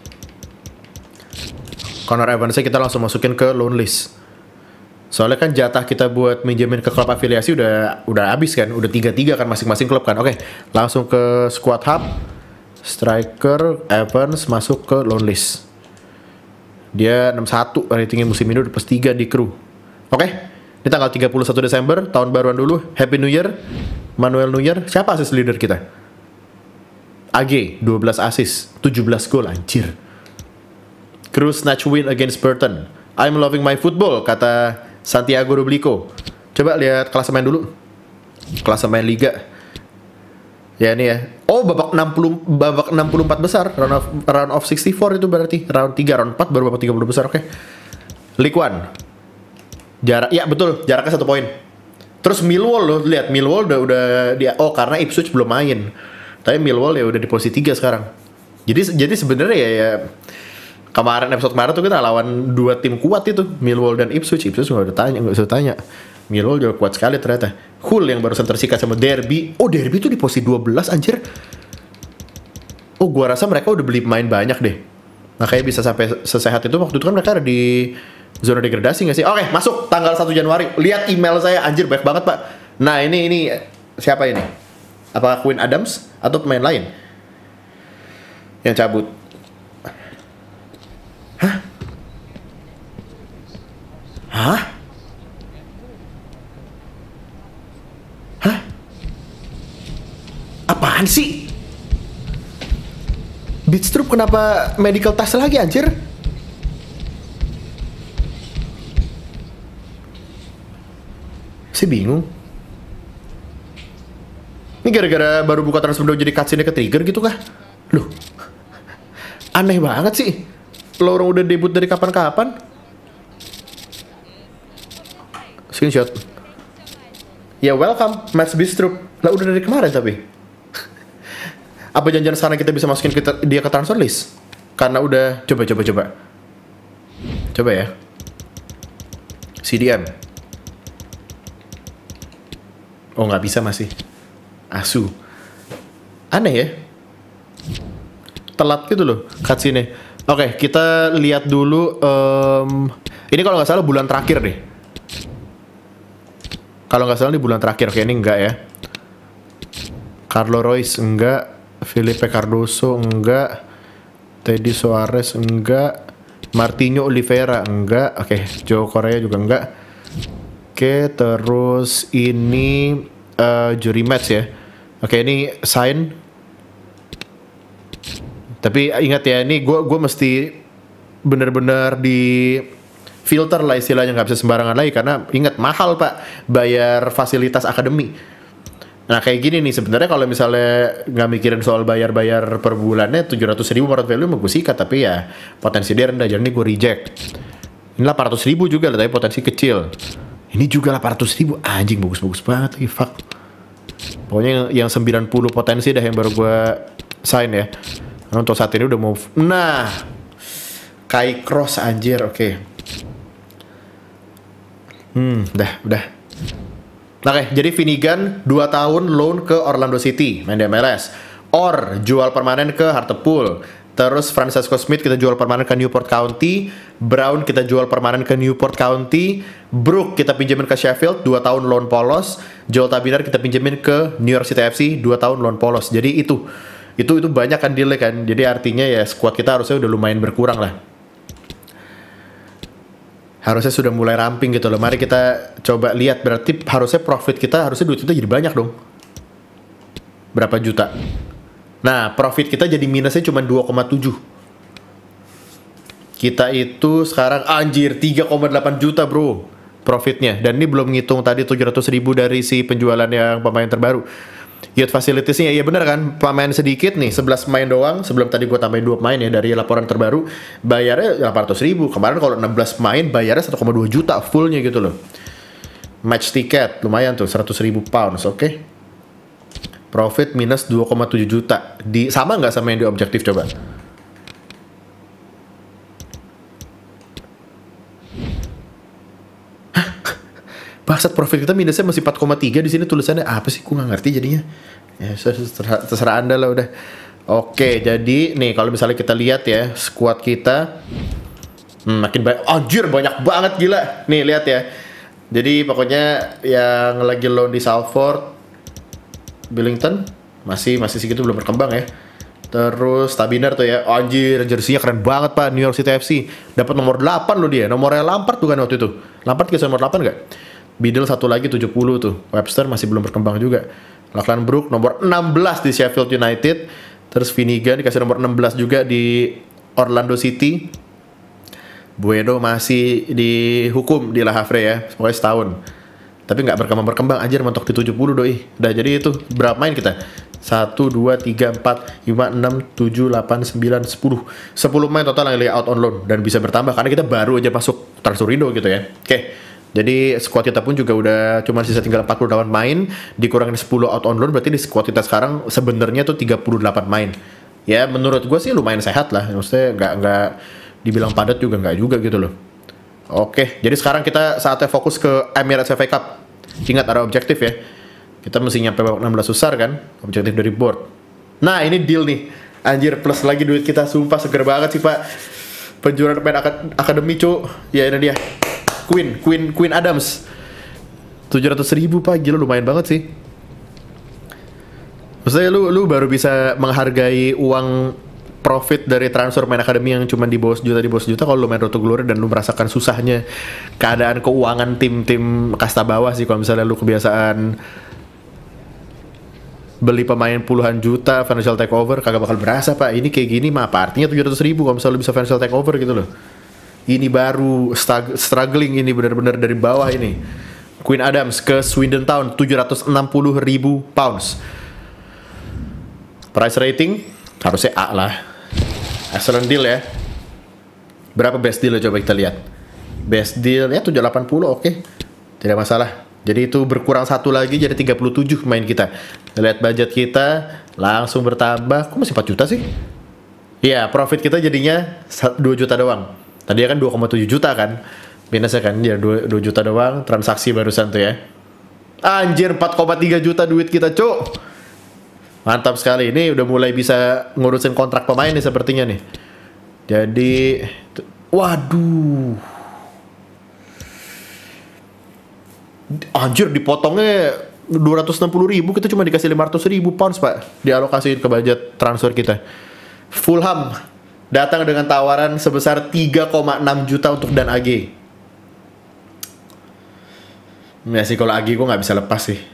Speaker 3: Connor Evansnya kita langsung masukin ke loan list. Soalnya kan jatah kita buat minjemin ke klub afiliasi udah udah habis kan, udah tiga tiga kan masing-masing klub kan. Oke, langsung ke squad hub. Striker Evans masuk ke loan list. Dia enam puluh satu ratingnya musim ini udah plus tiga di kru. Oke. Ini tanggal tiga puluh satu Desember, tahun baruan dulu. Happy New Year. Manuel Neuer, siapa assist leader kita? A G, dua belas assist, tujuh belas gol, anjir. Cruz snatch win against Burton. I'm loving my football, kata Santiago Rublico. Coba lihat klasemen dulu. Klasemen Liga. Ya ini ya. Oh, babak enam puluh babak enam puluh empat besar, round of round of enam puluh empat itu berarti. Round tiga, round empat baru babak tiga puluh besar, oke. Okay. League One. Jarak, ya betul, jaraknya satu poin. Terus Millwall loh, lihat Millwall udah udah dia oh karena Ipswich belum main. Tapi Millwall ya udah di posisi tiga sekarang. Jadi jadi sebenarnya ya, ya kemarin episode kemarin tuh kita lawan dua tim kuat itu, Millwall dan Ipswich. Ipswich nggak udah tanya, nggak usah tanya. Millwall juga kuat sekali ternyata. Hull yang barusan tersikat sama Derby. Oh, Derby tuh di posisi dua belas anjir. Oh, gua rasa mereka udah beli pemain banyak deh. Makanya bisa sampai sesehat itu. Waktu itu kan mereka ada di zona degradasi nggak sih? Oke, masuk tanggal satu Januari. Lihat email saya, anjir banyak banget pak. Nah ini ini siapa ini? Apakah Quinn Adams atau pemain lain yang cabut? Hah? Hah? Hah? Apaan sih? Beatstroop kenapa medical test lagi anjir? Saya bingung. Ini gara-gara baru buka transfer window jadi cutscene ke trigger gitu kah? Loh, aneh banget sih. Lo orang udah debut dari kapan-kapan. Screenshot. Ya welcome, Mats Bistrup. Lah udah dari kemarin tapi. Apa janjian sekarang kita bisa masukin kita, dia ke transfer list? Karena udah coba coba coba. Coba ya. C D M. Oh nggak bisa masih. Asu. Aneh ya. Telat gitu loh cutscene-nya. Oke, kita lihat dulu. Um, ini kalau nggak salah bulan terakhir deh. Kalau nggak salah ini bulan terakhir. Oke, ini enggak ya. Carlo Royce enggak. Felipe Cardoso enggak. Teddy Suarez enggak. Martinho Oliveira enggak. Oke, Joe Correa juga enggak. Oke, terus ini uh, jury match ya. Oke, ini sign. Tapi ingat ya, ini gue gue mesti bener-bener di filter lah istilahnya, nggak bisa sembarangan lagi karena ingat mahal pak bayar fasilitas akademi. Nah kayak gini nih sebenarnya kalau misalnya nggak mikirin soal bayar-bayar per bulannya tujuh ratus ribu market value mau gue sikat, tapi ya potensi dia rendah, jadi ini gue reject. Ini delapan ratus ribu juga lah, tapi potensi kecil. Ini juga delapan ratus ribu, anjing bagus-bagus banget lagi, fuck. Pokoknya yang, yang sembilan puluh potensi dah yang baru gue sign ya. Nah, untuk saat ini udah mau, nah Kai Cross anjir, oke. Okay. Hmm, udah, udah. Oke, okay, jadi Finnegan dua tahun loan ke Orlando City, main di M L S. Or jual permanen ke Hartlepool. Terus Francesco Smith kita jual permanen ke Newport County. Brown kita jual permanen ke Newport County. Brook kita pinjemin ke Sheffield, dua tahun loan polos. Joel Tabinar kita pinjemin ke New York City F C, dua tahun loan polos. Jadi itu Itu itu banyak kan deal kan. Jadi artinya ya squad kita harusnya udah lumayan berkurang lah. Harusnya sudah mulai ramping gitu loh. Mari kita coba lihat, berarti harusnya profit kita, harusnya duit kita jadi banyak dong. Berapa juta? Nah, profit kita jadi minusnya cuma dua koma tujuh. Kita itu sekarang anjir tiga koma delapan juta bro profitnya. Dan ini belum ngitung tadi tujuh ratus ribu dari si penjualan yang pemain terbaru. Youth facilities-nya, ya bener kan, pemain sedikit nih, sebelas pemain doang. Sebelum tadi gue tambahin dua pemain ya dari laporan terbaru. Bayarnya delapan ratus ribu. Kemarin kalau enam belas pemain bayarnya satu koma dua juta fullnya gitu loh. Match ticket, lumayan tuh, seratus ribu pounds, oke okay? Profit minus dua koma tujuh juta. Di, sama nggak sama yang di objektif coba? Bangsat, profit kita minusnya masih empat koma tiga di sini tulisannya apa sih? Gue nggak ngerti jadinya. Ya terserah, terserah Anda lah udah. Oke, jadi nih kalau misalnya kita lihat ya squad kita hmm, makin banyak. Anjir banyak banget gila. Nih lihat ya. Jadi pokoknya yang lagi loan di Salford, Billington masih masih segitu belum berkembang ya. Terus Tabinar tuh ya, anjir jersey-nya keren banget pak, New York City F C. Dapat nomor delapan loh dia, nomornya Lampard bukan waktu itu. Lampard kisah nomor delapan nggak? Biddle satu lagi tujuh puluh tuh. Webster masih belum berkembang juga. Lachlan Brook nomor enam belas di Sheffield United. Terus Finnegan dikasih nomor enam belas juga di Orlando City. Bueno masih dihukum di Le Havre ya, pokoknya setahun. Tapi nggak berkembang-berkembang, anjir mentok di tujuh puluh doi. Udah jadi itu, berapa main kita? satu, dua, tiga, empat, lima, enam, tujuh, delapan, sembilan, sepuluh sepuluh main total yang lay out on loan. Dan bisa bertambah, karena kita baru aja masuk transfer window gitu ya. Oke, jadi squad kita pun juga udah cuma sisa tinggal empat puluh delapan main. Dikurangin sepuluh out on loan, berarti di squad kita sekarang sebenarnya tuh tiga puluh delapan main. Ya menurut gue sih lumayan sehat lah. Maksudnya nggak, nggak dibilang padat juga nggak juga gitu loh. Oke, jadi sekarang kita saatnya fokus ke Emirates F A Cup. Ingat ada objektif ya. Kita mesti nyampe babak enam belas besar kan, objektif dari board. Nah ini deal nih, anjir plus lagi duit kita, sumpah seger banget sih pak. Penjualan pemain akad akademi cu, ya ini dia, Queen, Queen, Queen Adams, tujuh ratus ribu pak, gila lumayan banget sih. Maksudnya lu lu baru bisa menghargai uang profit dari transfer main akademi yang cuma di bawah sejuta di bawah sejuta kalau lu main Roto Glory dan lu merasakan susahnya keadaan keuangan tim-tim kasta bawah sih. Kalau misalnya lu kebiasaan beli pemain puluhan juta financial takeover kagak bakal berasa pak. Ini kayak gini mah apa artinya tujuh ratus ribu kalau misalnya lu bisa financial takeover gitu loh. Ini baru struggling, ini benar-benar dari bawah ini. Queen Adams ke Swindon Town tujuh ratus enam puluh ribu pounds. Price rating harusnya A lah. Excellent deal ya. Berapa best deal coba kita lihat. Best deal ya tujuh ratus delapan puluh, oke. Okay. Tidak masalah. Jadi itu berkurang satu lagi jadi tiga puluh tujuh main kita. Lihat budget kita langsung bertambah. Kok masih empat juta sih? Iya, profit kita jadinya dua juta doang. Tadi kan dua koma tujuh juta kan. Minusnya kan ya dua juta doang transaksi barusan tuh ya. Anjir empat koma tiga juta duit kita, cuk. Mantap sekali, ini udah mulai bisa ngurusin kontrak pemain nih sepertinya nih. Jadi, waduh, anjir dipotongnya dua ratus enam puluh ribu, kita cuma dikasih lima ratus ribu pounds pak, dialokasiin ke budget transfer kita. Fulham datang dengan tawaran sebesar tiga koma enam juta untuk Dan Age. Ya sih kalau Age gue nggak bisa lepas sih.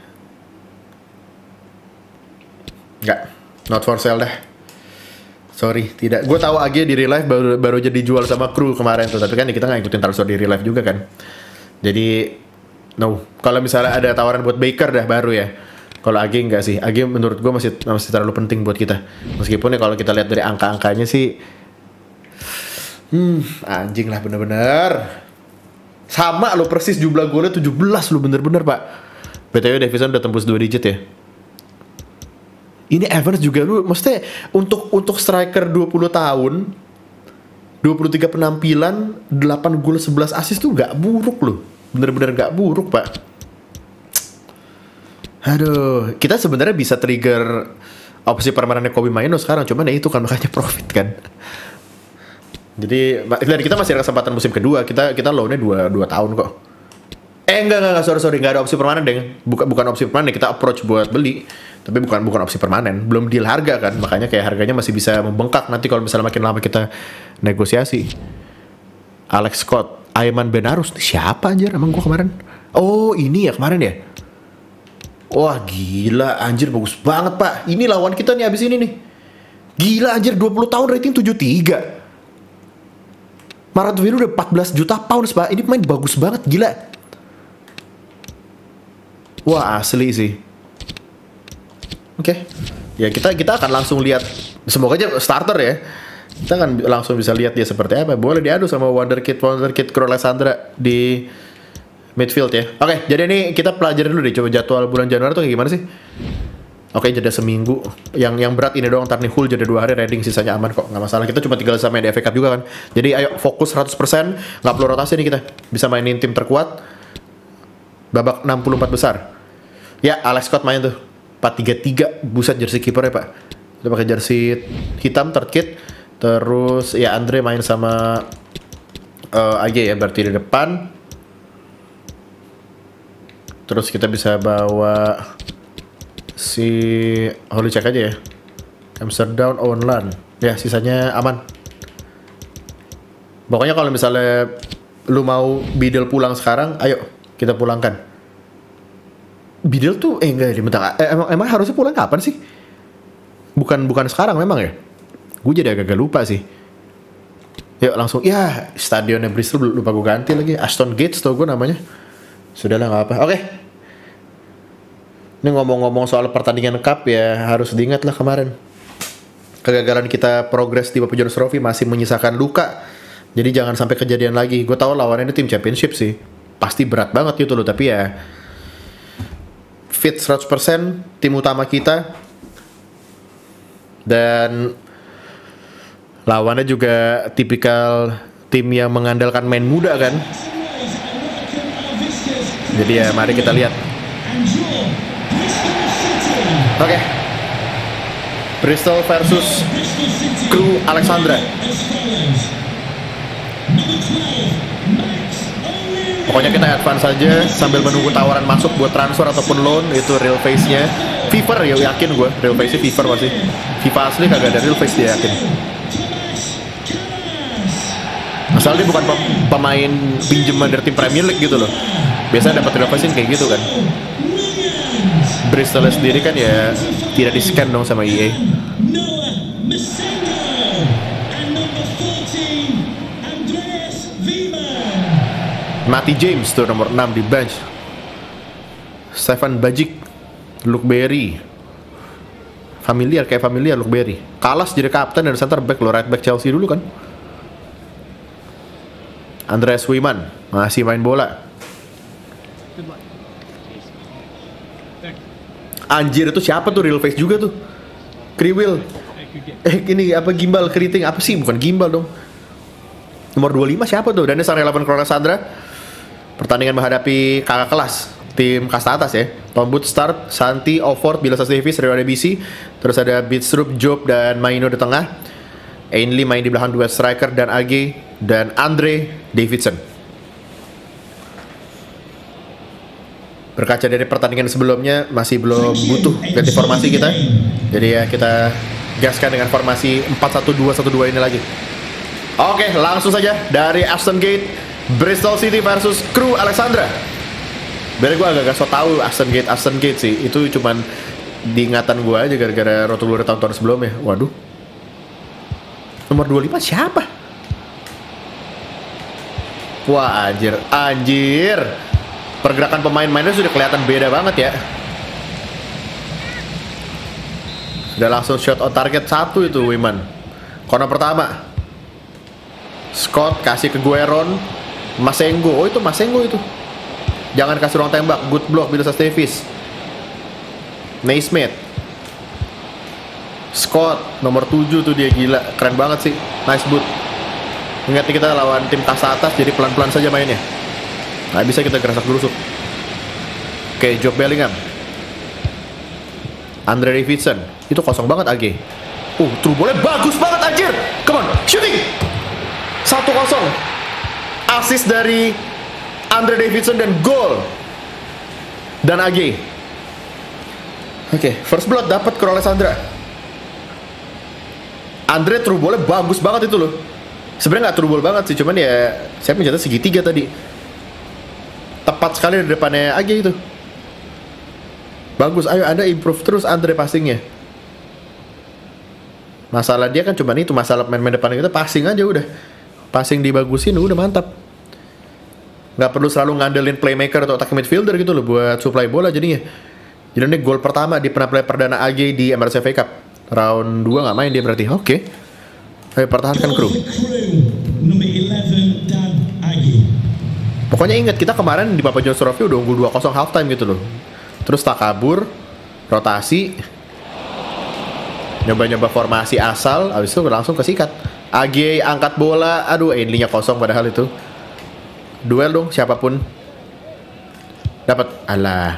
Speaker 3: Nggak, not for sale dah. Sorry, tidak. Gue tahu Age di real life baru baru jadi jual sama kru kemarin tuh, tapi kan kita nggak ikutin transfer di real life juga kan. Jadi no. Kalau misalnya ada tawaran buat Baker dah baru ya. Kalau Age nggak sih. Age menurut gue masih masih terlalu penting buat kita. Meskipun ya kalau kita lihat dari angka-angkanya sih, hmm anjing lah bener-bener. Sama lo persis jumlah golnya tujuh belas lo bener-bener pak. B T W Davison udah tembus dua digit ya. Ini Evans juga lu, maksudnya untuk untuk striker dua puluh tahun, dua puluh tiga penampilan, delapan gol sebelas assist tuh gak buruk loh. Bener-bener gak buruk, Pak. Aduh, kita sebenarnya bisa trigger opsi permanennya Kobbie Mainoo sekarang, cuman ya itu kan makanya profit kan. Jadi dari kita masih ada kesempatan musim kedua, kita kita loan-nya dua dua tahun kok. Eh enggak enggak, enggak sorry sorry enggak ada opsi permanen deng. Bukan bukan opsi permanen, kita approach buat beli. Tapi bukan bukan opsi permanen, belum deal harga kan, makanya kayak harganya masih bisa membengkak nanti kalau misalnya makin lama kita negosiasi. Alex Scott, Ayman Benarus, siapa anjir emang gua kemarin? Oh ini ya kemarin ya. Wah gila anjir bagus banget pak. Ini lawan kita nih abis ini nih. Gila anjir dua puluh tahun rating tujuh puluh tiga. Marat Viru udah empat belas juta pounds pak. Ini pemain bagus banget gila. Wah asli sih. Oke, okay. Ya kita kita akan langsung lihat. Semoga aja starter ya. Kita akan langsung bisa lihat dia seperti apa. Boleh diadu sama Wonderkid Wonderkid Crew Alexandra di midfield ya. Oke, okay, jadi ini kita pelajari dulu deh coba jadwal bulan Januari tuh kayak gimana sih. Oke, okay, jeda seminggu. Yang yang berat ini doang, ntar nih Hull jeda dua hari, Reading sisanya aman kok, nggak masalah. Kita cuma tinggal sama di F A Cup juga kan. Jadi ayo fokus seratus persen, nggak perlu rotasi nih kita. Bisa mainin tim terkuat. Babak enam puluh empat besar. Ya, Alex Scott main tuh. empat tiga tiga, buset jersey kiper ya pak. Kita pakai jersey hitam third kit. Terus ya Andre main sama uh, Age ya, berarti di depan. Terus kita bisa bawa si Holy Check aja ya. Amsterdam Online. Ya sisanya aman. Pokoknya kalau misalnya lu mau Bidel pulang sekarang, ayo kita pulangkan. Bidil tuh eh enggak dia bentar. Eh, emang emang harusnya pulang kapan sih? Bukan bukan sekarang memang ya? Gue jadi agak-agak lupa sih. Yuk langsung, ya stadionnya Bristol lupa gue ganti lagi. Ashton Gates tau gue namanya. Sudahlah nggak apa. Oke. Ini ngomong-ngomong soal pertandingan Cup ya harus diingat lah kemarin. Kegagalan kita progres di Papa John's Trophy masih menyisakan luka. Jadi jangan sampai kejadian lagi. Gue tahu lawannya ini tim championship sih. Pasti berat banget gitu loh. Tapi ya fit seratus persen tim utama kita. Dan lawannya juga tipikal tim yang mengandalkan main muda kan. Jadi ya mari kita lihat. Oke okay. Bristol versus Crew Alexandra. Pokoknya kita advance saja sambil menunggu tawaran masuk buat transfer ataupun loan. Itu real face-nya Fever ya, yakin gue real face-nya Fever pasti. FIFA asli kagak ada real face, dia yakin. Asal dia bukan pemain pinjaman dari tim Premier League gitu loh. Biasanya dapat real face kayak gitu kan. Bristol sendiri kan ya tidak di scan dong sama E A. Matty James tuh nomor enam di bench. Stefan Bajic, Luke Berry. Familiar kayak familiar Luke Berry. Kalas jadi kapten dan center back lo, right back Chelsea dulu kan. Andreas Wiman masih main bola. Anjir itu siapa tuh real face juga tuh? Kriwil. Eh ini apa gimbal keriting apa sih? Bukan gimbal dong. Nomor dua puluh lima siapa tuh? Dan ini Starting Eleven Crown Sandra. Pertandingan menghadapi kakak kelas tim kasta atas ya. Tom Booth start, Santi, Offord, Bilasas Davis, Rio Adebisi. Terus ada Bidstrup, Job dan Maino di tengah. Ainley main di belakang dua striker dan A G dan Andre Davidson. Berkaca dari pertandingan sebelumnya masih belum butuh ganti formasi kita. Jadi ya kita gaskan dengan formasi empat satu dua satu dua ini lagi. Oke, langsung saja dari Ashton Gate, Bristol City versus Crew Alexandra. Biar gue agak-agak so tau Ashton Gate, Ashton Gate sih. Itu cuman diingatan gue aja gara-gara rotulur tahun-tahun sebelumnya. Waduh. Nomor dua puluh lima siapa? Wah anjir, anjir. Pergerakan pemain-mainnya sudah kelihatan beda banget ya. Sudah langsung shot on target satu itu Wiman. Corner pertama. Scott kasih ke Gueron. Masengo, oh itu Masengo itu. Jangan kasih ruang tembak. Good block Bilasas Davis. Naismith. Scott nomor tujuh tuh dia, gila, keren banget sih. Nice boot. Ingat nih kita lawan tim kasta atas, jadi pelan-pelan saja mainnya. Nggak bisa kita gerasak gerusuk. Oke, Job Bellingham. Andre Davidson. Itu kosong banget A G. Uh, true boleh bagus banget anjir. Come on, shooting. satu kosong. Assist dari Andre Davidson dan gol. Dan A G. Oke, first blood dapat ke Alexandra. Andre true boleh bagus banget itu loh. Sebenarnya nggak true ball banget sih, cuman ya saya mencatat segitiga tadi. Tepat sekali di depannya A G itu. Bagus, ayo Anda improve terus Andre passingnya. Masalah dia kan cuma itu, masalah main-main depan kita passing aja udah. Passing dibagusin udah mantap. Nggak perlu selalu ngandelin playmaker atau attacking midfielder gitu loh buat supply bola jadinya. Jadi ini gol pertama di penampilan perdana A G di M R C F A Cup. Round dua nggak main dia berarti. Oke. Okay. Ayo pertahankan Crew. Pokoknya ingat kita kemarin di Papa John's Trophy udah unggul dua kosong halftime gitu loh. Terus tak kabur, rotasi, nyoba-nyoba formasi asal, abis itu langsung kesikat. A G angkat bola, aduh Ainley-nya kosong padahal itu. Duel dong siapapun. Dapat, alah.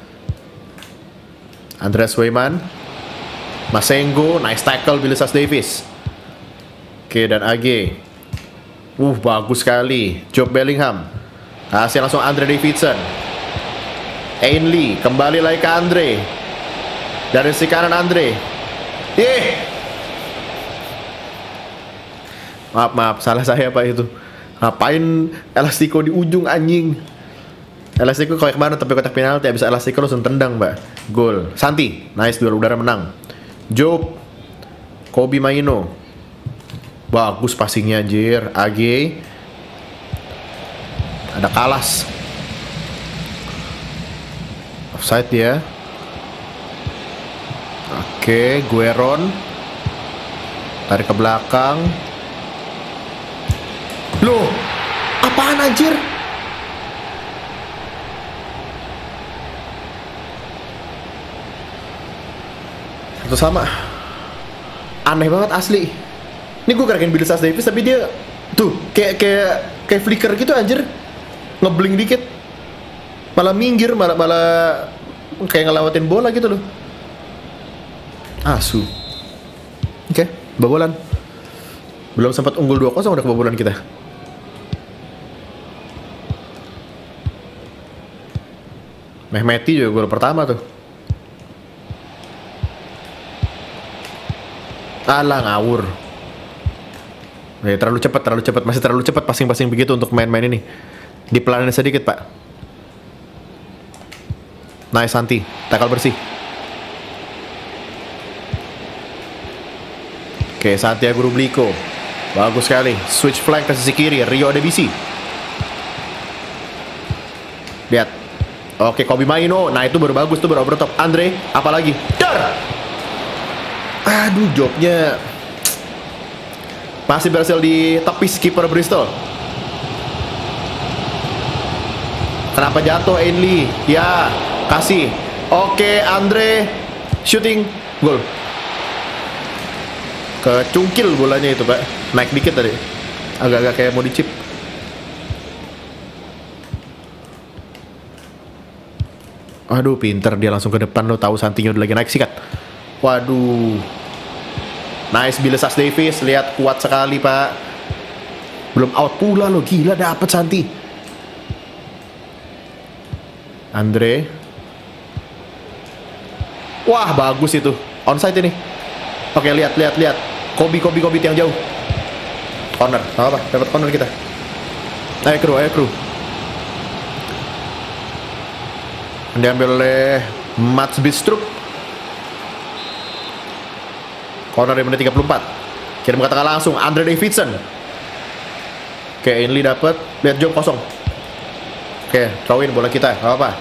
Speaker 3: Andreas Weimann, Masengo, nice tackle Bilasas Davis. Oke, dan A G. Uh, bagus sekali. Job Bellingham. Kasih langsung Andre Davidson. Ainley, kembali lagi ke Andre. Dari si kanan Andre. Ih. Maaf, maaf, salah saya Pak itu. Ngapain elastiko di ujung anjing. Elastico kayak kemana tapi kotak penalti, abis Elastico langsung tendang mbak. Gol. Santi, nice, duel udara menang. Job, Kobe Maino, bagus passingnya anjir. A G, ada Kalas, offside ya. Oke, Gueron tarik ke belakang. Loh, apaan anjir? Satu sama. Aneh banget asli. Ini gue gerakin Billy Sas Davis tapi dia tuh kayak kayak kayak flicker gitu anjir. Ngebling dikit. Malah minggir, malah malah kayak ngelewatin bola gitu loh. Asu. Oke, okay, kebobolan. Belum sempat unggul dua kosong udah kebobolan kita. Mehmeti juga gol pertama tuh. Alah ngawur. Ya, terlalu cepat, terlalu cepat, masih terlalu cepat passing-passing begitu untuk main-main ini. Dipelanin sedikit, Pak. Nice Santi, tackle bersih. Oke, Santiago Rublico. Bagus sekali. Switch flank ke sisi kiri, Rio Adebisi. Lihat. Oke, Kobe Maino. Nah, itu baru bagus tuh, baru over top. Andre, apalagi? Dar! Aduh, jobnya masih berhasil ditepis kiper Bristol. Kenapa jatuh Ainley? Ya, kasih. Oke, Andre shooting gol. Kecungkil bolanya itu, Pak. Naik dikit tadi. Agak-agak kayak mau dicip. Aduh, pinter dia langsung ke depan lo, tahu Santinya udah lagi naik sikat. Waduh. Nice Billy Sas Davis, lihat kuat sekali, Pak. Belum out pula lo, gila dapet Santi. Andre. Wah, bagus itu. Onside ini. Oke, lihat, lihat, lihat. Kobe, Kobe, Kobe yang jauh. Corner, apa? Dapat corner kita. Ayo kru, ayo kru. Diambil oleh Mats Bistrup. Corner di menit tiga puluh empat. Kirim ke tengah langsung Andre Davidson. Oke, Ainley dapat. Lihat job kosong. Oke, throw in bola kita. Gak apa-apa.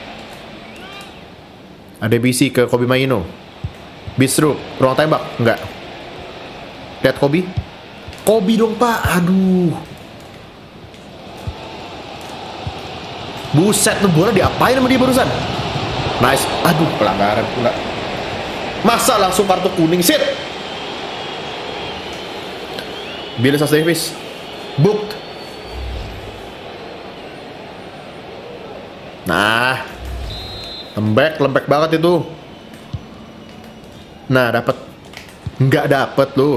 Speaker 3: Ada B C ke Kobe Maino. Bistrup, ruang tembak. Enggak. Lihat Kobe. Kobe dong, Pak. Aduh. Buset, tuh bola diapain sama dia barusan? Nice. Aduh, pelanggaran pula. Masa langsung kartu kuning, sit. Billy Sas Davis booked. Nah, lembek, lembek banget itu. Nah, dapat. Nggak dapat loh.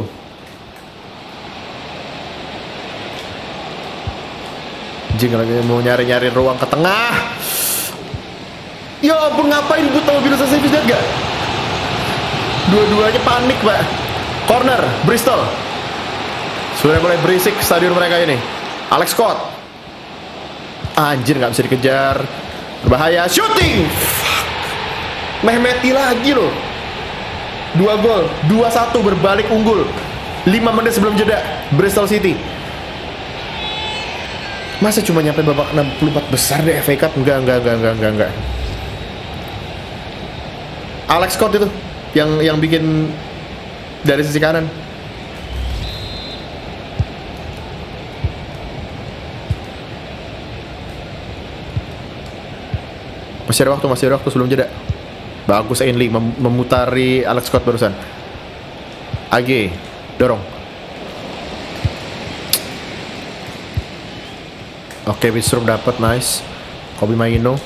Speaker 3: Jing lagi mau nyari-nyari ruang ke tengah. Ya ampun, ngapain buta Billy Sas Davis, lihat gak? Dua-duanya panik, Pak. Corner, Bristol. Sudah mulai berisik stadion mereka ini. Alex Scott. Anjir, nggak bisa dikejar. Berbahaya. Shooting. Fuck. Mehmeti lagi loh. Dua gol. Dua satu berbalik unggul. Lima menit sebelum jeda. Bristol City. Masa cuma nyampe babak enam puluh empat besar deh F A Cup? Enggak, enggak, enggak, enggak, enggak, enggak. Alex Scott itu yang yang bikin dari sisi kanan. Masih ada waktu, masih ada waktu sebelum jeda. Bagus Ainley mem memutari Alex Scott barusan. A G dorong. Oke, Bistrup dapat, nice. Kobe Maino.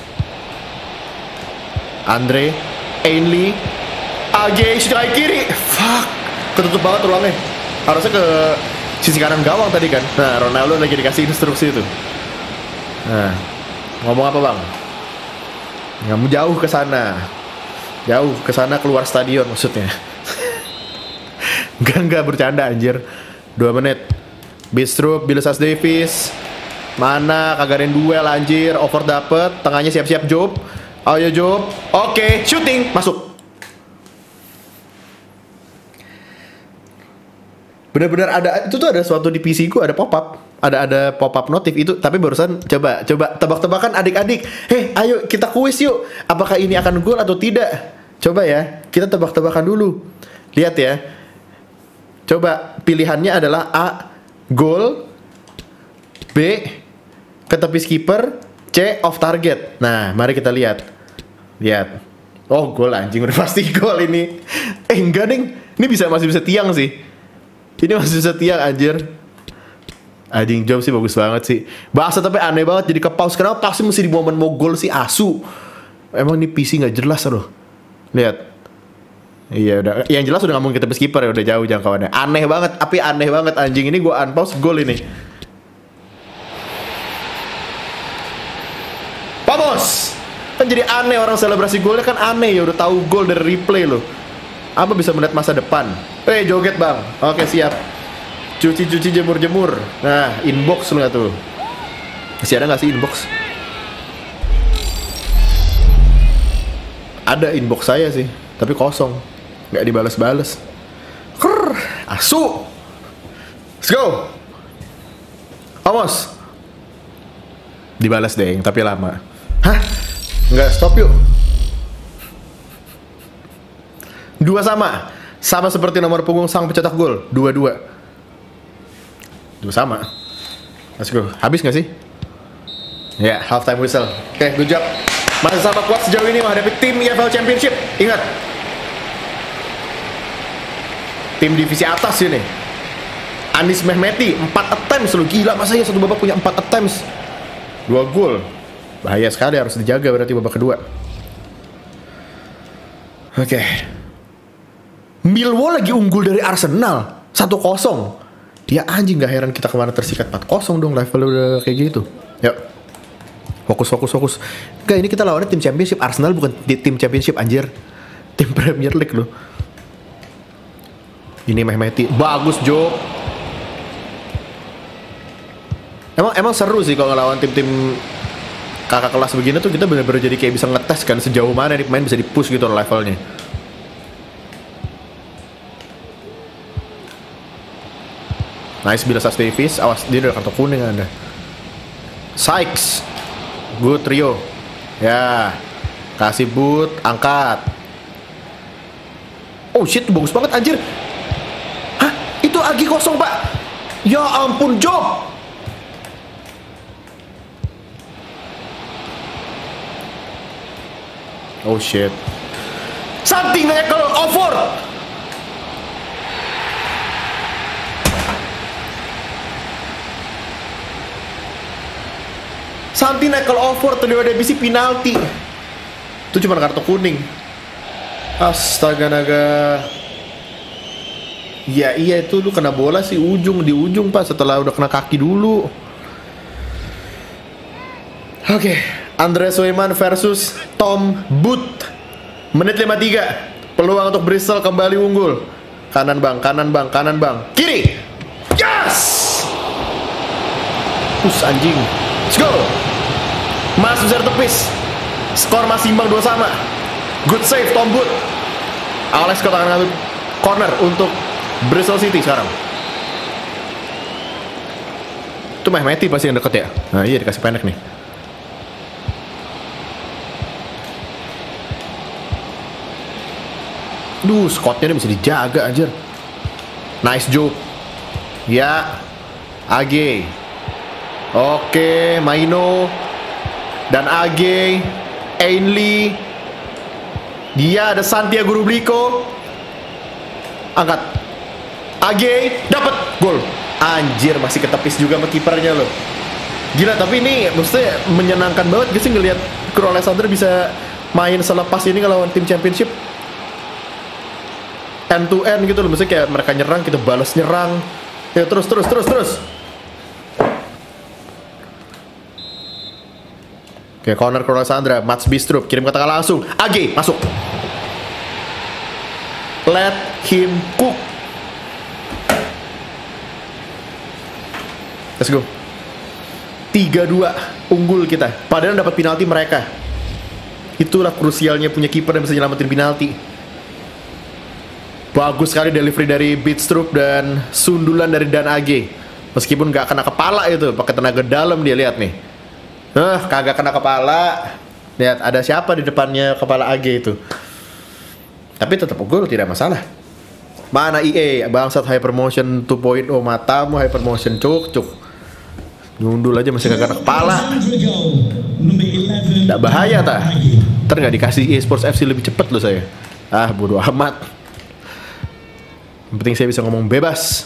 Speaker 3: Andre, Ainley. A G shooting kaki kiri. Fuck. Ketutup banget ruangnya. Harusnya ke sisi kanan gawang tadi kan. Nah, Ronaldo lagi dikasih instruksi itu. Nah, ngomong apa, Bang? Kamu jauh ke sana. Jauh ke sana keluar stadion maksudnya. Enggak, enggak bercanda anjir. Dua menit. Bistrup, Billy Sas Davis. Mana kagak ada yang duel anjir. Over dapet, tengahnya siap-siap Job. Ayo Job. Oke, shooting, masuk. Bener-bener ada, itu tuh ada suatu di P C ku ada pop up, ada ada pop up notif itu. Tapi barusan coba coba tebak-tebakan adik-adik. Hei, ayo kita kuis yuk. Apakah ini akan gol atau tidak? Coba ya, kita tebak-tebakan dulu. Lihat ya. Coba pilihannya adalah A, gol, B, ke tepi skipper, C, off target. Nah, mari kita lihat. Lihat. Oh, gol anjing, udah pasti gol ini. Eh, enggak ding. Ini bisa masih bisa tiang sih. Ini masih bisa tiang anjir. Anjing Job sih bagus banget sih. Bahasa tapi aneh banget jadi ke pause. Kenapa pause mesti di momen mau gol sih asu. Emang ini P C gak jelas loh. Lihat. Iya udah. Yang jelas udah ngomong kita skipper ya udah jauh jangkauannya. Aneh banget. Tapi aneh banget anjing. Ini gue unpause gol ini. Vamos. Kan jadi aneh orang selebrasi golnya kan aneh ya. Udah tahu gol dari replay loh. Apa bisa melihat masa depan? Eh, joget bang. Oke, siap. Cuci-cuci, jemur-jemur. Nah, inbox lu gak tuh? Masih ada gak sih inbox? Ada inbox saya sih, tapi kosong. Gak dibales-bales. Krrr, asu. Let's go. Vamos. Dibalas deh, tapi lama. Hah? Nggak, stop yuk. Dua sama. Sama seperti nomor punggung sang pencetak gol. Dua-dua. Dua sama. Let's go. Habis nggak sih? Ya, yeah, half time whistle. Oke, okay, good job. Masih sama kuat sejauh ini menghadapi tim E F L Championship. Ingat. Tim divisi atas ini. Anis Mehmeti, empat attempts lu. Gila, masa ya satu babak punya empat attempts? Dua gol. Bahaya sekali, harus dijaga berarti babak kedua. Oke. Okay. Millwall lagi unggul dari Arsenal satu kosong. Ya anjing, gak heran kita kemarin tersikat empat kosong dong. Levelnya udah kayak gitu. Yuk. Fokus, fokus, fokus. Enggak, ini kita lawannya tim championship. Arsenal bukan tim championship anjir. Tim Premier League loh. Ini Mehmeti. Bagus Job. Emang emang seru sih kalau ngelawan tim-tim kakak kelas begini tuh. Kita bener-bener jadi kayak bisa ngetes kan sejauh mana nih pemain bisa di-push gitu levelnya. Nice bila Sas Davis. Awas, dia udah kartu kuning anda. Sykes. Good trio. Ya. Kasih boot. Angkat. Oh shit, bagus banget anjir. Hah? Itu Agi kosong pak. Ya ampun Job. Oh shit. Something like a over. Something like a over tuh dia bisa penalti. Itu cuma kartu kuning. Astaga naga. Ya iya itu lu kena bola sih ujung di ujung pak setelah udah kena kaki dulu. Oke. Okay. Andre Soeman versus Tom Booth. Menit lima puluh tiga. Peluang untuk Bristol kembali unggul. Kanan bang, kanan bang, kanan bang. Kiri. Yes. Us anjing. Let's go. Mas besar tepis. Skor masih imbang dua sama. Good save Tom Booth. Alex Scott akan ngambil corner untuk Bristol City sekarang. Itu Mehmeti pasti yang deket ya. Nah iya dikasih pendek nih. Duh, Scottnya bisa dijaga anjir. Nice job. Ya. A G. Oke, Maino dan A G. Ainley. Dia ada Santiago Rublico. Angkat. A G dapat gol. Anjir, masih ketepis juga sama kipernya loh. Gila, tapi ini maksudnya menyenangkan banget gak sih ngelihat Crew Alexandra bisa main selepas ini ngelawan tim championship. End to end gitu loh, maksudnya kayak mereka nyerang, kita balas nyerang. Ya terus terus terus terus. Oke, corner Crew Alexandra, Mats Bistrup kirim ke tengah langsung. A G masuk. Let him cook. Let's go. tiga dua unggul kita. Padahal dapat penalti mereka. Itulah krusialnya punya kiper yang bisa nyelamatin penalti. Bagus sekali delivery dari Bidstrup dan sundulan dari Dan Age. Meskipun gak kena kepala itu, pakai tenaga dalam dia, lihat nih. Eh, kagak kena kepala. Lihat ada siapa di depannya kepala Age itu. Tapi tetap gol, tidak masalah. Mana E A, bangsat Hypermotion dua titik nol, matamu Hypermotion, cuk cuk. Nyundul aja masih kagak kena kepala. Nggak bahaya tak? Ntar nggak dikasih eSports F C lebih cepet loh saya. Ah, bodo amat. Yang penting saya bisa ngomong bebas.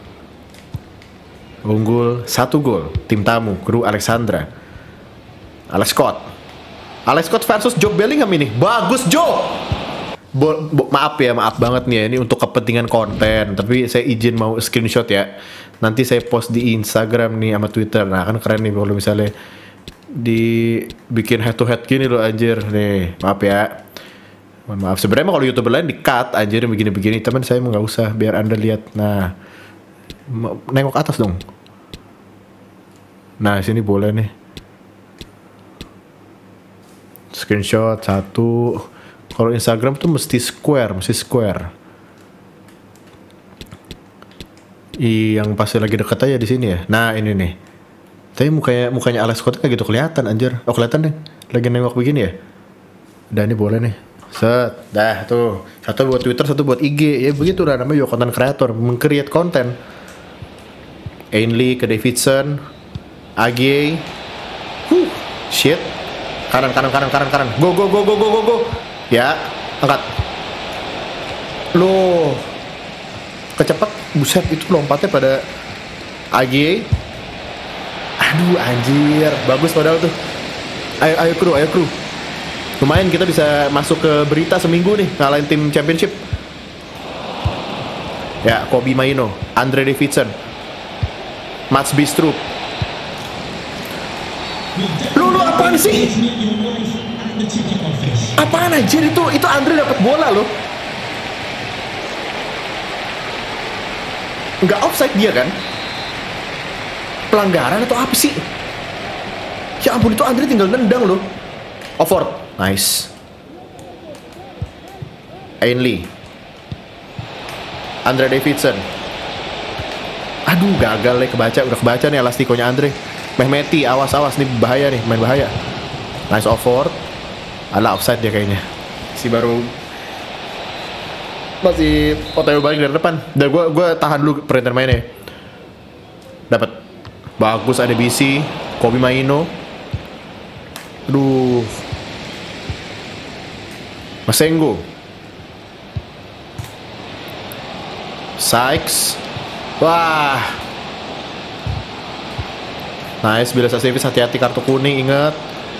Speaker 3: Unggul satu gol, tim tamu, kru Alexandra. Alex Scott. Alex Scott versus Joe Bellingham ini. Bagus Joe. Bo, bo, maaf ya, maaf banget nih ya, ini untuk kepentingan konten. Tapi saya izin mau screenshot ya. Nanti saya post di Instagram nih sama Twitter. Nah kan keren nih kalau misalnya dibikin head to head gini loh anjir nih. Maaf ya. Mohon maaf. Sebenarnya kalau YouTuber lain di cut anjir begini-begini. Teman saya mau nggak usah biar Anda lihat. Nah, nengok atas dong. Nah sini boleh nih. Screenshot satu. Kalau Instagram tuh mesti square, mesti square. I, yang pasti lagi deket aja di sini ya. Nah ini nih. Tapi mukanya mukanya Alex Scott kayak gitu kelihatan anjir. Oh kelihatan deh. Lagi nengok begini ya. Dan ini boleh nih. Set. Dah tuh. Satu buat Twitter, satu buat I G. Ya begitu lah namanya juga content creator, meng-create konten. Ainley ke Davidson. A G. Huh. Shit. Kanan kanan kanan kanan kanan. Go go go go go go go. Ya, angkat. Loh. Kecepet, buset itu lompatnya pada A G. Aduh anjir, bagus padahal tuh. Ayo ayo kru, ayo kru. Lumayan kita bisa masuk ke berita seminggu nih ngalahin tim championship. Ya, Kobbie Mainoo, Andre Davidson, Mats Bidstrup. Lu lu apaan sih? Apaan anjir itu? Itu Andre dapat bola loh. Nggak offside dia kan? Pelanggaran atau apa sih? Ya ampun, itu Andre tinggal nendang loh. Offord, nice. Ainley, Andre Davidson. Aduh gagal nih, kebaca, udah kebaca nih elastikonya Andre. Mehmeti, awas awas nih bahaya nih, main bahaya. Nice offord. Alah offside dia kayaknya. Si baru masih otw balik dari depan. Dan gue gue tahan dulu perintah mainnya. Dapat. Bagus ada B C, Kobbie Mainoo. Aduh. Masengo. Sykes. Wah. Nice, bila saya service hati-hati kartu kuning, ingat.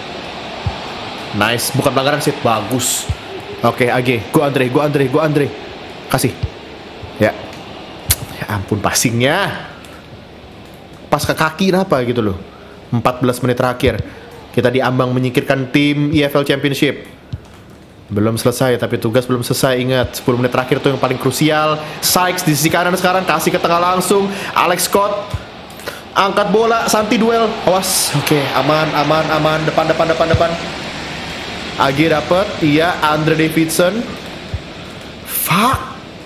Speaker 3: Nice, bukan pelanggaran sih, bagus. Oke, okay, A G, go Andre, go Andre, go Andre. Kasih. Ya. Ya ampun passingnya. Pas ke kaki kenapa gitu loh. empat belas menit terakhir. Kita diambang menyingkirkan tim E F L Championship. Belum selesai, tapi tugas belum selesai. Ingat, sepuluh menit terakhir tuh yang paling krusial. Sykes di sisi kanan sekarang, kasih ke tengah langsung. Alex Scott angkat bola, Santi duel. Awas. Oke, okay, aman, aman, aman. Depan, depan, depan, depan. A G dapat, iya. Andre Davidson. Fuck.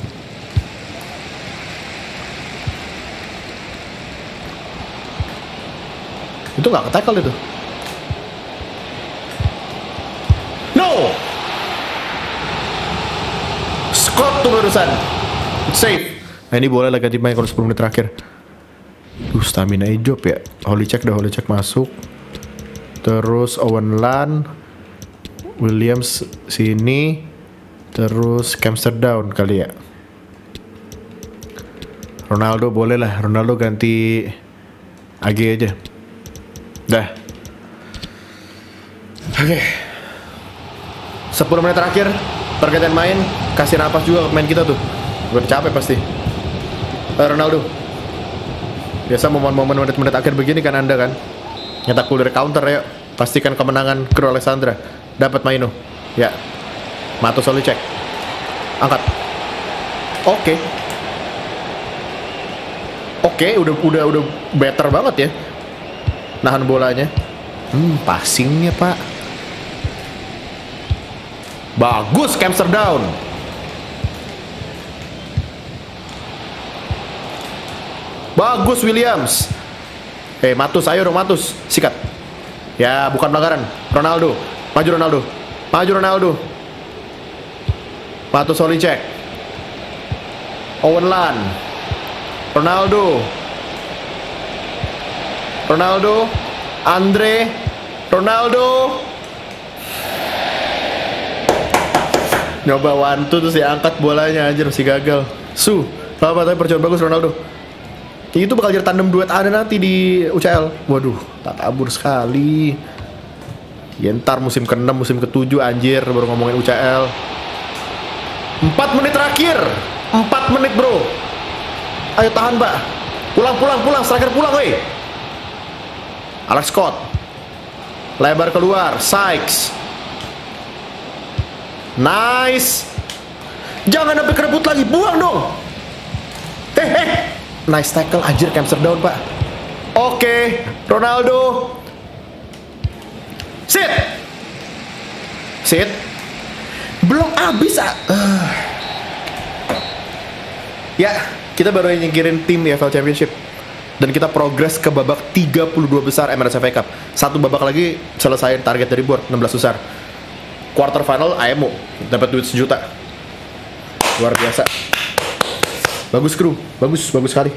Speaker 3: Itu nggak ke-tackle itu. No. Scott tuh barusan. Safe. Nah ini bola lagi dimain kalau sepuluh menit terakhir. Duh, stamina job ya. Holy check dah, holy check masuk. Terus Owen Lan, Williams sini, terus Kempster down kali ya. Ronaldo boleh lah, Ronaldo ganti A G aja. Dah. Oke. Okay. sepuluh menit terakhir, pergantian main, kasih napas juga main kita tuh. Udah capek pasti. Uh, Ronaldo. Biasa momen-momen menit-menit akhir begini kan Anda kan nyetak gol dari counter ya. Pastikan kemenangan kru Alexandra. Dapat Mainoo. Ya. Matos Solicek. Angkat. Oke. Okay. Oke, okay, udah udah udah better banget ya. nahan bolanya. Hmm, passingnya pak. Bagus, Kempster down. Bagus Williams. Eh, Matus, ayo dong Matus, sikat. Ya, bukan pelanggaran. Ronaldo, maju Ronaldo, maju Ronaldo. Matus Solicek. Owen Lan. Ronaldo. Ronaldo. Andre. Ronaldo. Nyoba one two terus diangkat bolanya, anjir masih gagal. Su, apa tapi percobaan bagus Ronaldo. Itu bakal jadi tandem duet ada nanti di U C L. Waduh, tak kabur sekali. Ya ntar musim keenam, musim ketujuh anjir baru ngomongin U C L. empat menit terakhir. empat menit, bro. Ayo tahan, Pak. Pulang, pulang, pulang, striker pulang, weh. Alex Scott. Lebar keluar, Sykes. Nice. Jangan sampai kerebut lagi, buang dong. Eh, eh. Nice tackle, anjir, Kempster down, Pak. Oke, Ronaldo. Sit. Sit. Belum habis, ah. Uh. Ya, kita baru nyingkirin tim di E F L Championship. Dan kita progres ke babak tiga puluh dua besar M L S F A Cup. Satu babak lagi selesaiin target dari board, enam belas besar. Quarter final A M O, dapat duit sejuta. Luar biasa. Bagus kru, bagus, bagus sekali.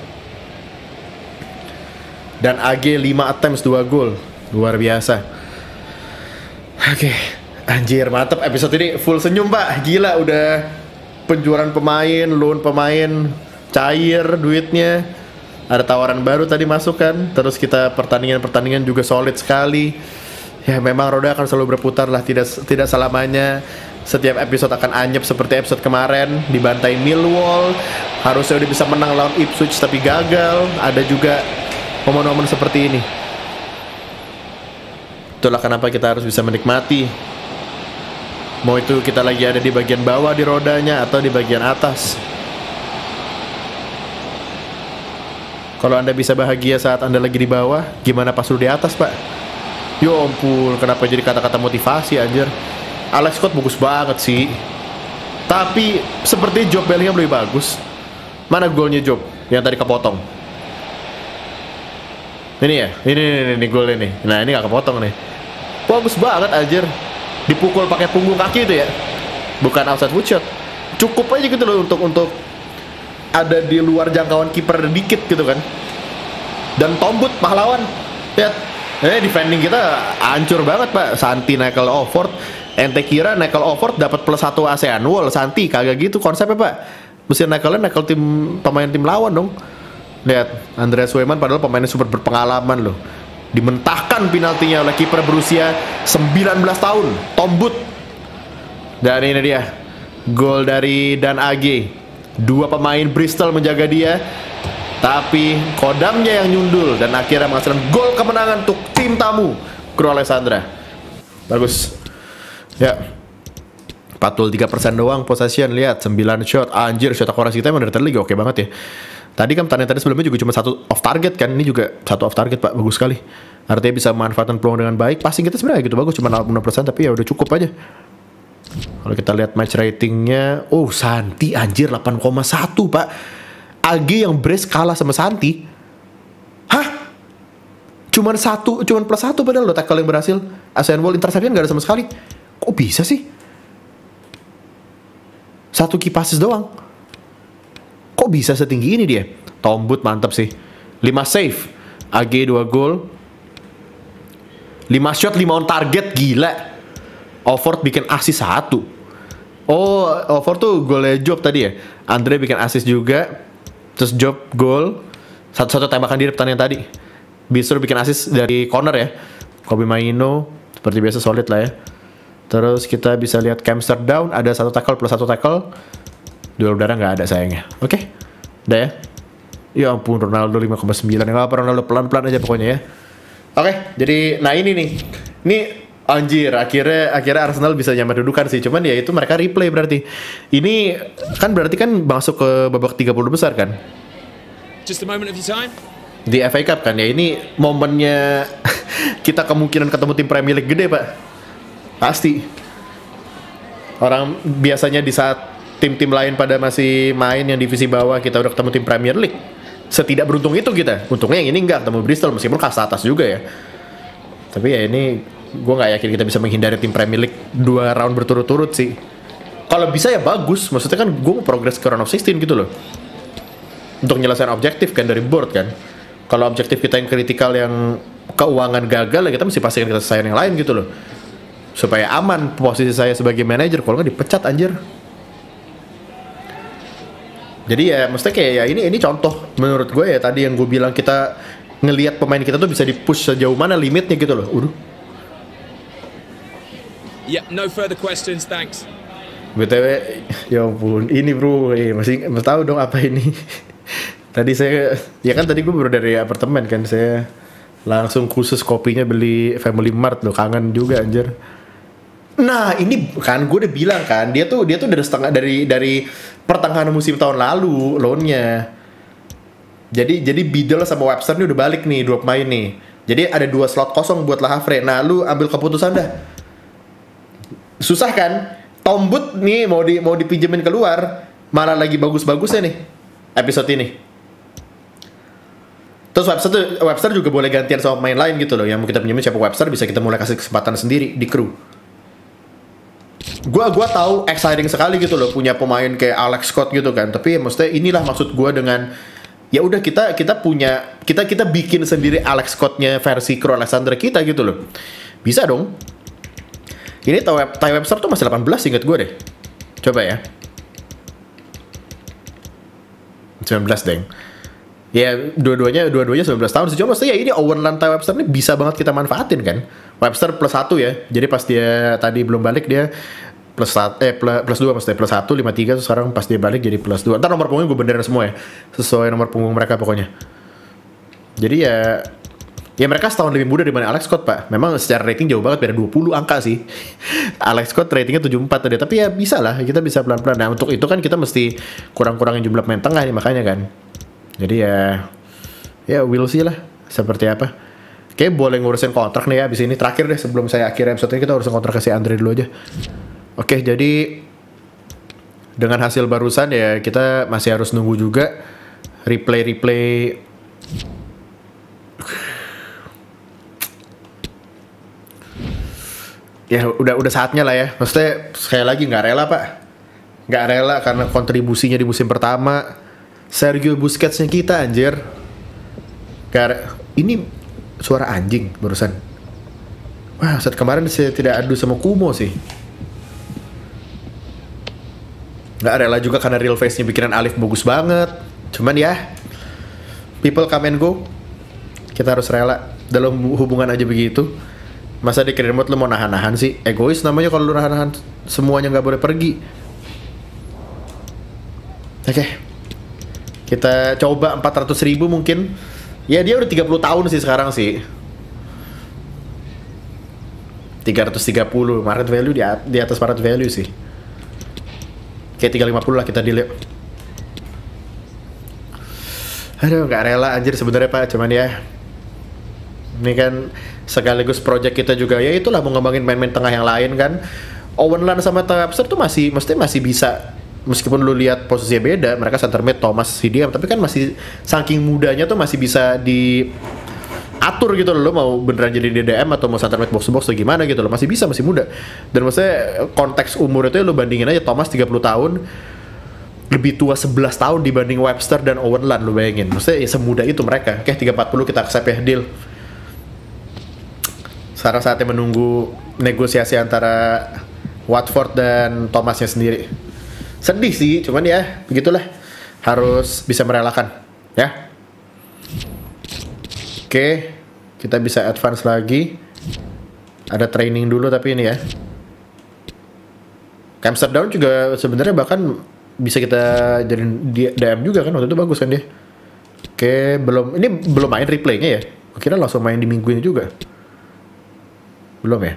Speaker 3: Dan A G lima attempts, dua gol. Luar biasa. Oke, anjir mantep. Episode ini full senyum, Pak. Gila, udah penjualan pemain, loan pemain, cair duitnya. Ada tawaran baru tadi masuk kan. Terus kita pertandingan-pertandingan juga solid sekali. Ya memang roda akan selalu berputar lah. Tidak tidak selamanya setiap episode akan anyep seperti episode kemarin. Dibantai Millwall. Harusnya udah bisa menang lawan Ipswich tapi gagal. Ada juga momen-momen seperti ini. Itulah kenapa kita harus bisa menikmati. Mau itu kita lagi ada di bagian bawah di rodanya atau di bagian atas. Kalau Anda bisa bahagia saat Anda lagi di bawah, gimana pas lu di atas, Pak? Yo ampun, kenapa jadi kata-kata motivasi, anjir. Alex Scott bagus banget sih. Tapi seperti Job Bellingham lebih bagus. Mana golnya Job yang tadi kepotong? Ini ya, ini ini, ini, ini gol ini. Nah ini gak kepotong nih. Bagus banget, anjir. Dipukul pakai punggung kaki itu ya, bukan outside foot shot. Cukup aja gitu loh untuk untuk ada di luar jangkauan kiper dikit gitu kan. Dan Tombut pahlawan. Lihat, eh defending kita hancur banget, Pak. Santi Nekel Offord. Ente kira Nekel Offord dapat plus satu ASEAN Wall, Santi kagak gitu konsepnya, Pak. Mesti Nekelnya nekel tim pemain tim lawan dong. Lihat, Andreas Weimann padahal pemainnya super berpengalaman loh. Dimentahkan penaltinya oleh kiper berusia sembilan belas tahun, Tombut. Dan ini dia gol dari Dan A G. Dua pemain Bristol menjaga dia, tapi Kodamnya yang nyundul dan akhirnya menghasilkan gol kemenangan untuk tim tamu Crew Alexandra. Bagus. Ya. empat puluh tiga persen doang possession, lihat sembilan shot. Anjir, shot akurasi kita emang dari tadi lagi oke banget ya. Tadi kan pertandingan tadi sebelumnya juga cuma satu off target kan, ini juga satu off target, Pak. Bagus sekali. Artinya bisa memanfaatkan peluang dengan baik. Passing kita sebenarnya gitu bagus, cuma enam puluh enam persen, tapi ya udah cukup aja. Kalau kita lihat match ratingnya, oh Santi anjir delapan koma satu, Pak. A G yang brace kalah sama Santi. Hah? Cuman satu, cuman plus satu padahal lo tackle yang berhasil. ASEAN Wall interception gak ada sama sekali. Kok bisa sih? Satu key passes doang. Kok bisa setinggi ini dia? Tombut mantap sih. lima save. A G dua gol. lima shot, lima on target, gila. Offord bikin assist satu. Oh, Offord tuh golnya Job tadi ya. Andre bikin assist juga. Terus Job gol. Satu-satu tembakan di pertandingan tadi. Bisur bikin assist dari corner ya. Kobe Maino seperti biasa solid lah ya. Terus kita bisa lihat Kempster down. Ada satu tackle plus satu tackle. Duel udara nggak ada sayangnya. Oke, okay. Udah ya. Ya ampun, Ronaldo lima koma sembilan. Nggak apa, Ronaldo pelan-pelan aja pokoknya ya. Oke, okay, jadi nah ini nih. Ini anjir, akhirnya akhirnya Arsenal bisa nyamar dudukan sih. Cuman ya itu mereka replay berarti. Ini kan berarti kan masuk ke babak tiga puluh besar kan?
Speaker 2: Just a moment of your time.
Speaker 3: Di F A Cup kan ya, ini momennya kita kemungkinan ketemu tim Premier League gede pak. Pasti. Orang biasanya di saat tim-tim lain pada masih main yang divisi bawah, kita udah ketemu tim Premier League. Setidak beruntung itu kita. Untungnya yang ini enggak ketemu Bristol, meskipun kasta atas juga ya. Tapi ya ini gue nggak yakin kita bisa menghindari tim Premier League dua round berturut-turut sih. Kalau bisa ya bagus, maksudnya kan gue mau progres ke round of sixteen gitu loh. Untuk nyelesain objektif kan dari board kan. Kalau objektif kita yang kritikal yang keuangan gagal, ya kita mesti pastikan kita selesaiin yang lain gitu loh. Supaya aman posisi saya sebagai manajer, kalau nggak dipecat anjir. Jadi ya maksudnya kayak ya ini ini contoh menurut gue ya tadi yang gue bilang, kita ngelihat pemain kita tuh bisa di-push sejauh mana limitnya gitu loh. Udah.
Speaker 2: Yeah, no further questions, thanks.
Speaker 3: B T W, ya ampun, ini bro, eh, masih masih tahu dong apa ini. Tadi saya, ya kan tadi gue baru dari apartemen kan, saya langsung khusus kopinya beli Family Mart loh, kangen juga anjir. Nah ini kan gue udah bilang kan, dia tuh dia tuh dari setengah dari dari pertengahan musim tahun lalu loannya. Jadi jadi Biddle sama Webster nih udah balik nih, dua pemain nih. Jadi ada dua slot kosong buat Lahafre. Nah lu ambil keputusan dah. Susah kan? Tom Booth nih mau di mau dipinjemin keluar, malah lagi bagus-bagusnya nih episode ini. Terus Webster tuh, Webster juga boleh gantian sama pemain lain gitu loh. Yang mau kita pinjemin siapa Webster, bisa kita mulai kasih kesempatan sendiri di kru. Gua gua tahu exciting sekali gitu loh punya pemain kayak Alex Scott gitu kan. Tapi ya maksudnya inilah maksud gua dengan ya udah kita kita punya kita kita bikin sendiri Alex Scott-nya versi Crew Alexander kita gitu loh. Bisa dong. Ini Ty Webster tuh masih delapan belas ingat gue deh. Coba ya. sembilan belas deng. Ya dua-duanya dua-duanya sembilan belas tahun sih. Cuma maksudnya ya ini Owen Land Ty Webster ini bisa banget kita manfaatin kan. Webster plus satu ya. Jadi pas dia tadi belum balik dia plus satu, eh plus, plus dua maksudnya plus satu, lima tiga. Sekarang pas dia balik jadi plus dua. Ntar nomor punggungnya gue benerin semua ya. Sesuai nomor punggung mereka pokoknya. Jadi ya ya mereka setahun lebih muda dibanding Alex Scott pak. Memang secara rating jauh banget, beda dua puluh angka sih. Alex Scott ratingnya tujuh puluh empat tadi. Tapi ya bisa lah, kita bisa pelan-pelan. Nah untuk itu kan kita mesti kurang-kurangin jumlah pemain tengah nih makanya kan. Jadi ya ya we'll see lah seperti apa. Kayak boleh ngurusin kontrak nih ya abis ini. Terakhir deh sebelum saya akhir episode ini, kita urusin kontrak ke si Andre dulu aja. Oke jadi dengan hasil barusan ya kita masih harus nunggu juga replay-replay. Ya udah udah saatnya lah ya. Maksudnya sekali lagi nggak rela pak, nggak rela karena kontribusinya di musim pertama. Sergio Busquets-nya kita anjir. Karena ini suara anjing barusan. Wah saat kemarin saya tidak adu sama Kumo sih. Nggak rela juga karena real face-nya bikinan Alif bagus banget. Cuman ya people come and go. Kita harus rela dalam hubungan aja begitu. Masa di career mode lu mau nahan-nahan sih? Egois namanya kalau lu nahan-nahan semuanya nggak boleh pergi. Oke okay. Kita coba empat ratus ribu mungkin. Ya dia udah tiga puluh tahun sih sekarang sih. tiga ratus tiga puluh market value di, di atas market value sih. Kayak tiga ratus lima puluh lah kita deal. Aduh nggak rela anjir sebenarnya pak, cuman ya ini kan sekaligus project kita juga ya itulah mau ngembangin main-main tengah yang lain kan. Owen Land sama Ty Webster tuh masih mesti masih bisa, meskipun lu lihat posisinya beda, mereka center mid Thomas C D M, tapi kan masih saking mudanya tuh masih bisa diatur gitu loh. Lu mau beneran jadi D D M atau mau center mid box to box atau gimana gitu loh, masih bisa, masih muda. Dan maksudnya konteks umur itu ya lu bandingin aja Thomas tiga puluh tahun lebih tua sebelas tahun dibanding Webster dan Owen Land, lu bayangin. Maksudnya ya semuda itu mereka. Oke tiga empat puluh kita accept ya, deal. Sekarang saatnya menunggu negosiasi antara Watford dan Thomasnya sendiri. Sedih sih, cuman ya begitulah. Harus bisa merelakan, ya. Oke, kita bisa advance lagi. Ada training dulu tapi ini ya. Amsterdam juga sebenarnya bahkan bisa kita jadiin D M juga kan, waktu itu bagus kan dia. Oke, belum, ini belum main replaynya ya. Kira langsung main di minggu ini juga. Belum ya?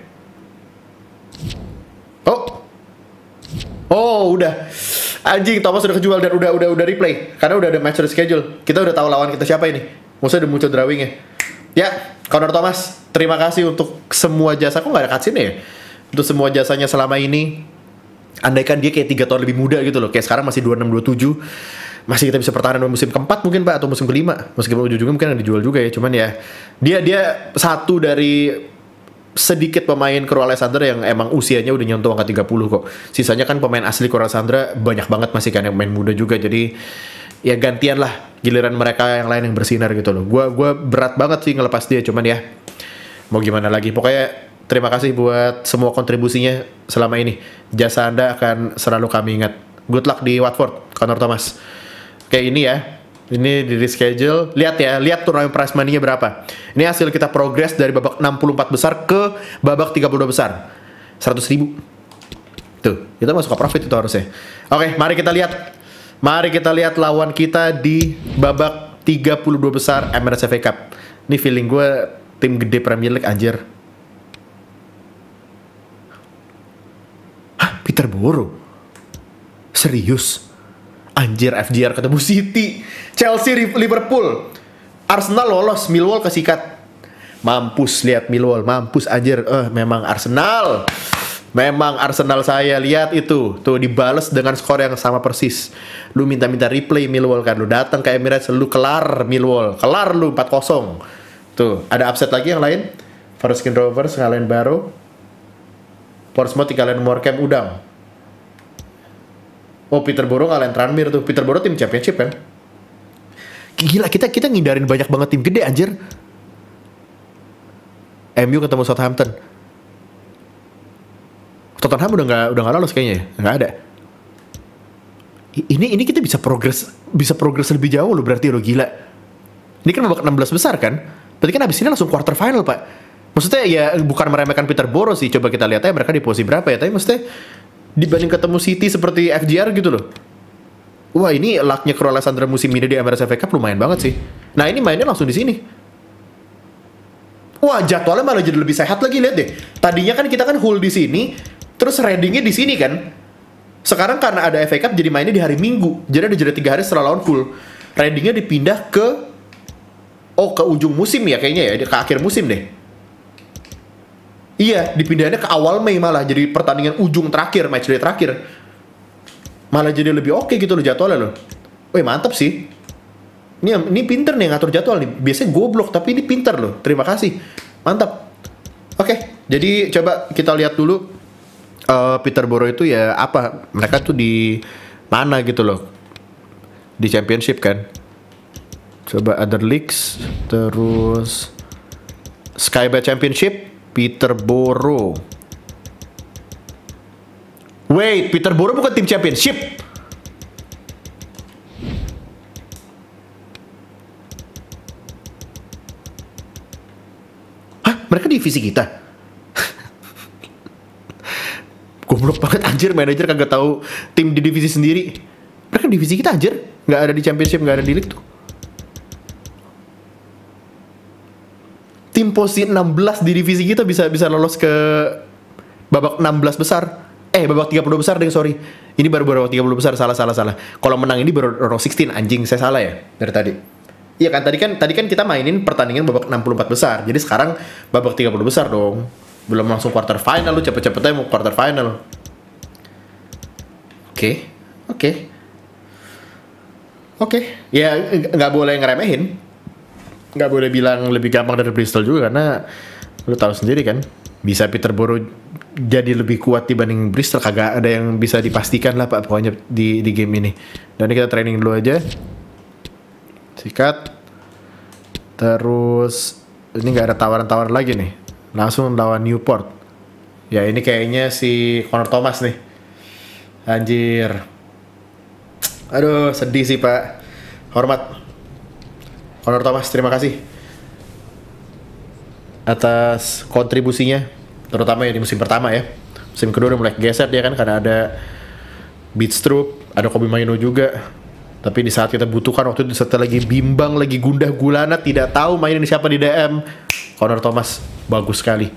Speaker 3: Oh, oh udah. Anjing, Thomas udah kejual dan udah udah udah replay karena udah ada match schedule. Kita udah tahu lawan kita siapa ini. Maksudnya udah muncul drawingnya. Ya, Connor Thomas, terima kasih untuk semua jasa. Kok nggak ada cutscene ya? Untuk semua jasanya selama ini. Andaikan dia kayak tiga tahun lebih muda gitu loh. Kayak sekarang masih dua puluh enam dua puluh tujuh. Masih kita bisa pertahanan musim keempat mungkin Pak, atau musim kelima. Meskipun ujung-ujungnya mungkin yang dijual juga ya. Cuman ya, dia dia satu dari sedikit pemain Crew Alexandra yang emang usianya udah nyentuh angka tiga puluh kok. Sisanya kan pemain asli Crew Alexandra banyak banget masih kan yang main muda juga. Jadi ya gantian lah giliran mereka yang lain yang bersinar gitu loh. Gua gua berat banget sih ngelepas dia, cuman ya mau gimana lagi. Pokoknya terima kasih buat semua kontribusinya selama ini. Jasa Anda akan selalu kami ingat. Good luck di Watford, Connor Thomas. Kayak ini ya. Ini di reschedule. Lihat ya, lihat turnamen prize money-nya berapa. Ini hasil kita progress dari babak enam puluh empat besar ke babak tiga puluh dua besar. seratus ribu. Tuh, kita masuk ke profit itu harusnya. Oke, mari kita lihat. Mari kita lihat lawan kita di babak tiga puluh dua besar Emirates F A Cup. Ini feeling gue tim gede Premier League anjir. Hah, Peterborough? Serius? Anjir, F J R ketemu City, Chelsea, Liverpool, Arsenal lolos, Millwall kesikat. Mampus lihat Millwall, mampus anjir. Eh, memang Arsenal. Memang Arsenal saya lihat itu. Tuh dibales dengan skor yang sama persis. Lu minta-minta replay Millwall kan. Lu datang ke Emirates, lu kelar Millwall. Kelar lu empat kosong. Tuh, ada upset lagi yang lain. Forest Rovers ngalahin Barrow. Portsmouth ngalahin Morecambe Udang. Oh, Peterborough ngalahin Tranmere tuh. Peterborough tim championship kan. Gila, kita kita ngindarin banyak banget tim gede anjir. M U ketemu Southampton. Tottenham udah nggak udah nggak lolos kayaknya ya, nggak ada. Ini ini kita bisa progres bisa progres lebih jauh loh berarti lo gila. Ini kan babak enam belas besar kan? Berarti kan abis ini langsung quarter final Pak. Maksudnya ya bukan meremehkan Peterborough sih. Coba kita lihat aja mereka di posisi berapa ya. Tapi maksudnya dibanding ketemu City seperti F J R gitu loh. Wah ini lucknya Crew Alexandra musim ini di Emirates F A Cup lumayan banget sih. Nah ini mainnya langsung di sini. Wah jadwalnya malah jadi lebih sehat lagi, lihat deh. Tadinya kan kita kan full di sini, terus Readingnya di sini kan. Sekarang karena ada F A Cup jadi mainnya di hari Minggu. Jadi ada jeda tiga hari setelah lawan full. Readingnya dipindah ke oh ke ujung musim ya kayaknya ya, ke akhir musim deh. Iya, dipindahnya ke awal Mei malah jadi pertandingan ujung terakhir, match day terakhir. Malah jadi lebih oke gitu loh jadwalnya loh. Wih mantap sih. Ini ini pinter nih ngatur jadwal nih. Biasanya goblok tapi ini pinter loh. Terima kasih. Mantap. Oke, jadi coba kita lihat dulu uh, Peterborough itu ya apa? Mereka tuh di mana gitu loh? Di championship kan. Coba other leagues, terus Sky Bet Championship, Peterborough. Wait, Peterborough bukan tim championship. Mereka divisi kita. Goblok banget anjir, manajer kagak tahu tim di divisi sendiri. Mereka divisi kita anjir, nggak ada di championship, nggak ada di league tuh. Tim posisi enam belas di divisi kita bisa bisa lolos ke babak enam belas besar. Eh, babak tiga puluh besar deh, sorry. Ini baru baru babak tiga puluh besar, salah salah salah. Kalau menang ini baru round enam belas, anjing, saya salah ya dari tadi. Iya kan, tadi kan tadi kan kita mainin pertandingan babak enam puluh empat besar. Jadi sekarang babak tiga puluh besar dong. Belum langsung quarter final, lu cepet-cepet aja mau quarter final. Oke. Okay. Oke. Okay. Oke. Okay. Ya nggak boleh ngeremehin. Nggak boleh bilang lebih gampang dari Bristol juga karena lu tahu sendiri kan, bisa Peterborough jadi lebih kuat dibanding Bristol, kagak ada yang bisa dipastikan lah Pak pokoknya di di game ini. Dan ini kita training dulu aja. Sikat. Terus ini nggak ada tawaran-tawaran lagi nih. Langsung lawan Newport. Ya ini kayaknya si Connor Thomas nih. Anjir. Aduh sedih sih Pak. Hormat Connor Thomas, terima kasih atas kontribusinya, terutama ya di musim pertama ya. Musim kedua udah mulai geser dia kan karena ada Beatstroop, ada Kobe Maino juga. Tapi di saat kita butuhkan waktu itu setelah lagi bimbang, lagi gundah gulana, tidak tahu mainin siapa di D M, Connor Thomas bagus sekali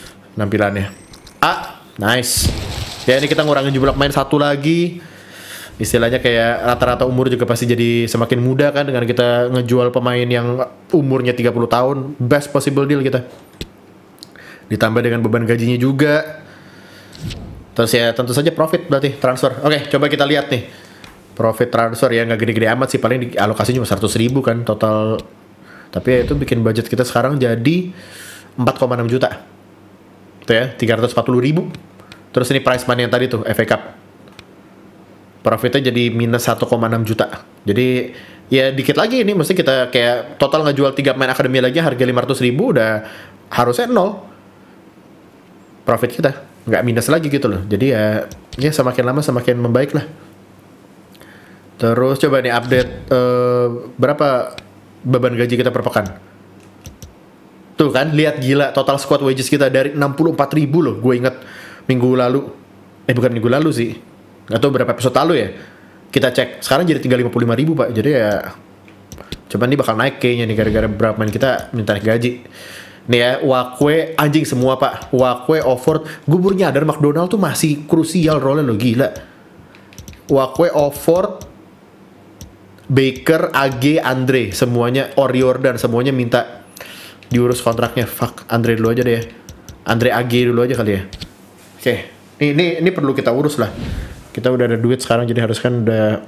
Speaker 3: penampilannya. Ah, nice. Ya ini kita ngurangin jumlah pemain satu lagi. istilahnya kayak rata-rata umur juga pasti jadi semakin muda kan dengan kita ngejual pemain yang umurnya tiga puluh tahun. Best possible deal kita. Ditambah dengan beban gajinya juga. Terus ya tentu saja profit berarti transfer. Oke, coba kita lihat nih. Profit transfer ya nggak gede-gede amat sih, paling di alokasi cuma seratus ribu kan total. Tapi ya itu bikin budget kita sekarang jadi empat koma enam juta. Tuh ya, tiga ratus empat puluh ribu. Terus ini prize money yang tadi tuh, F A Cup. Profitnya jadi minus satu koma enam juta. Jadi ya dikit lagi ini, mesti kita kayak total ngejual tiga pemain akademi lagi harga lima ratus ribu udah harusnya nol. Profit kita nggak minus lagi gitu loh. Jadi ya, ya semakin lama semakin membaik lah. Terus coba nih update uh, berapa beban gaji kita per pekan. Tuh kan, lihat gila total squad wages kita dari enam puluh empat ribu loh. Gue inget minggu lalu, eh bukan minggu lalu sih. Gak tau berapa episode lalu ya. Kita cek, sekarang jadi tinggal lima puluh lima ribu pak. Jadi ya, coba nih bakal naik kayaknya nih gara-gara beberapa main kita minta naik gaji. Nih ya, Wakwe anjing semua pak. Wakwe, Offord, gue baru nyadar McDonald tuh masih krusial role lo, gila. Wakwe, Offord, Baker, A G, Andre, semuanya, Oriordan, semuanya minta diurus kontraknya. Fuck, Andre dulu aja deh ya. Andre A G dulu aja kali ya. Oke, ini, ini, ini perlu kita urus lah. Kita udah ada duit sekarang, jadi harus kan udah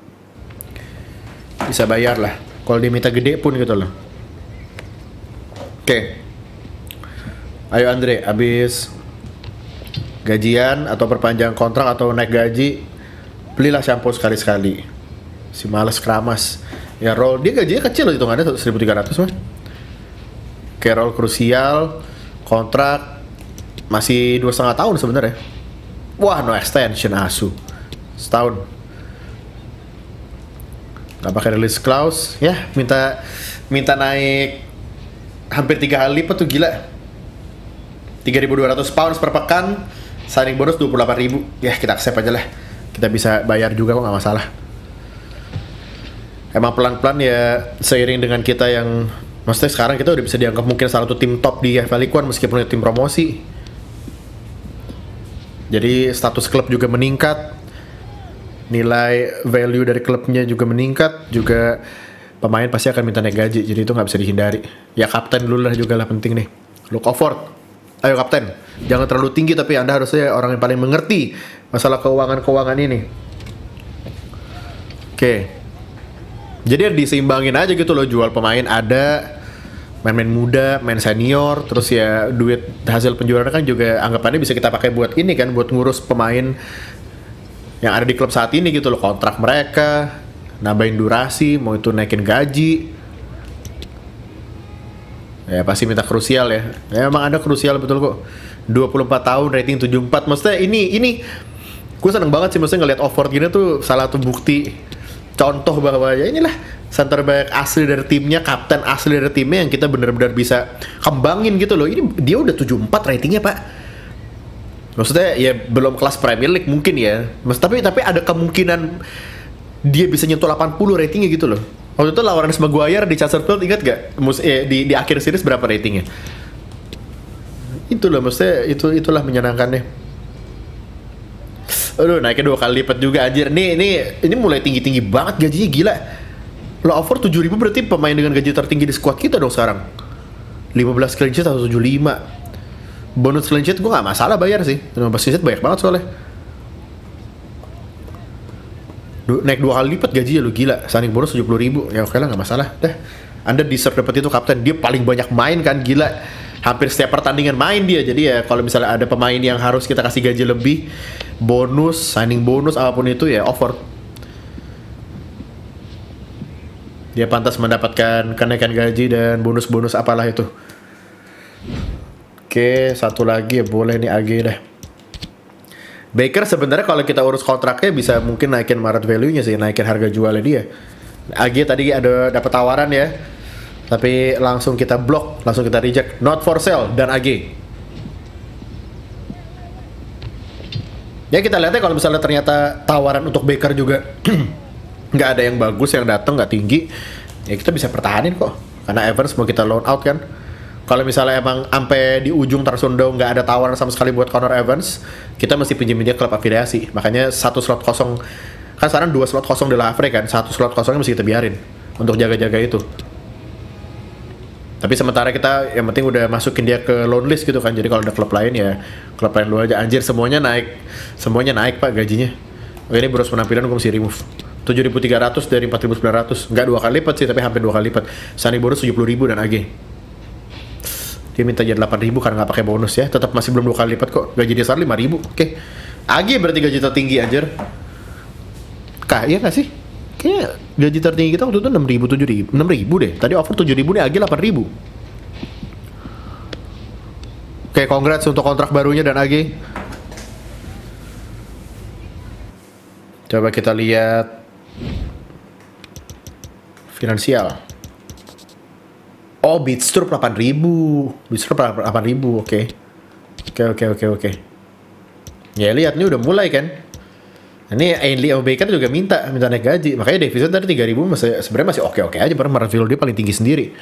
Speaker 3: bisa bayar lah. Kalau dia minta gede pun gitu loh. Oke. Ayo Andre, abis gajian atau perpanjang kontrak atau naik gaji, belilah shampoo sekali-sekali. Si males keramas. Ya roll, dia gajinya kecil loh hitungannya seribu tiga ratus mah. Kayak roll krusial, kontrak masih dua setengah tahun sebenarnya. Wah, no extension asu. Setahun. Gak pakai release clause, ya minta minta naik hampir tiga kali lipat tuh gila. tiga ribu dua ratus pounds per pekan, signing bonus dua puluh delapan ribu. Ya kita accept aja lah. Kita bisa bayar juga kok, gak masalah. Emang pelan-pelan ya seiring dengan kita yang, maksudnya sekarang kita udah bisa dianggap mungkin salah satu tim top di F L League One meskipun itu tim promosi. Jadi status klub juga meningkat, nilai value dari klubnya juga meningkat, juga pemain pasti akan minta naik gaji, jadi itu nggak bisa dihindari. Ya kapten dulu lah juga lah penting nih. Look Offord, ayo kapten, jangan terlalu tinggi tapi anda harusnya orang yang paling mengerti masalah keuangan-keuangan ini. Oke, jadi diseimbangin aja gitu loh, jual pemain ada, main-main muda, main senior, terus ya duit hasil penjualan kan juga anggapannya bisa kita pakai buat ini kan, buat ngurus pemain yang ada di klub saat ini gitu loh, kontrak mereka, nambahin durasi, mau itu naikin gaji. Ya pasti minta krusial ya. Ya emang ada krusial betul kok. dua puluh empat tahun, rating tujuh puluh empat. Maksudnya ini ini gue seneng banget sih maksudnya ngeliat Offord gini tuh salah satu bukti contoh bahwa ya inilah center back asli dari timnya, kapten asli dari timnya yang kita benar-benar bisa kembangin gitu loh. Ini dia udah tujuh puluh empat ratingnya pak. Maksudnya ya belum kelas Premier League mungkin ya. Mas tapi tapi ada kemungkinan dia bisa nyentuh delapan puluh ratingnya gitu loh. Waktu itu lawan Harry Maguire di Chesterfield ingat gak? Mus eh, di di akhir series berapa ratingnya? Itu loh maksudnya itu itulah menyenangkannya. Aduh naiknya dua kali lipat juga anjir. Nih ini ini mulai tinggi-tinggi banget gajinya gila. Lo offer tujuh ribu berarti pemain dengan gaji tertinggi di squad kita dong sekarang. lima belas clean sheet atau tujuh puluh lima. Bonus clean sheet gue gak masalah bayar sih. lima belas clean sheet banyak banget soalnya. Du naik dua kali lipat gajinya lo gila. Signing bonus tujuh puluh ribu. Ya oke lah gak masalah. Dah, Anda deserve dapat itu kapten. Dia paling banyak main kan gila. Hampir setiap pertandingan main dia. Jadi ya kalau misalnya ada pemain yang harus kita kasih gaji lebih, bonus, signing bonus apapun itu ya offer. Dia pantas mendapatkan kenaikan gaji dan bonus-bonus apalah itu. Oke, satu lagi ya boleh nih A G dah. Baker sebenarnya kalau kita urus kontraknya bisa mungkin naikin market value-nya sih, naikin harga jualnya dia. A G tadi ada dapat tawaran ya. Tapi langsung kita block, langsung kita reject. Not for sale dan A G. Ya kita lihatnya kalau misalnya ternyata tawaran untuk Baker juga nggak ada yang bagus yang datang, nggak tinggi, ya kita bisa pertahanin kok. Karena Evans mau kita loan out kan. Kalau misalnya emang sampai di ujung transfer window nggak ada tawaran sama sekali buat Connor Evans, kita mesti pinjemin dia klub afiliasi. Makanya satu slot kosong Kan sekarang dua slot kosong di La Havre kan, satu slot kosongnya mesti kita biarin untuk jaga-jaga itu. Tapi sementara kita yang penting udah masukin dia ke loan list gitu kan. Jadi kalau ada klub lain ya klub lain lu aja. Anjir semuanya naik. Semuanya naik Pak gajinya. Oke, ini bonus penampilan gue mesti remove. tujuh ribu tiga ratus dari empat ribu sembilan ratus. Enggak dua kali lipat sih, tapi hampir dua kali lipat. Signing bonus tujuh puluh ribu dan A G. Dia minta jadi delapan ribu karena nggak pakai bonus ya. Tetap masih belum dua kali lipat kok. Gaji dia sekarang lima ribu. Oke. A G berarti gaji tertinggi anjir. Kah, iya nggak sih? Kayaknya gaji tertinggi kita waktu itu enam ribu, tujuh ribu, enam ribu deh. Tadi offer tujuh ribu nih, A G delapan ribu. Oke, congrats untuk kontrak barunya dan A G. Coba kita lihat finansial. Oh, Beatstroop delapan ribu. Beatstroop delapan ribu, oke. Oke, oke, oke, oke. Ya, lihat nih udah mulai kan. Ini Ainley sama Baker juga minta minta naik gaji. Makanya defisit tadi tiga ribu masih sebenarnya masih oke-oke aja, karena Marvin dia paling tinggi sendiri.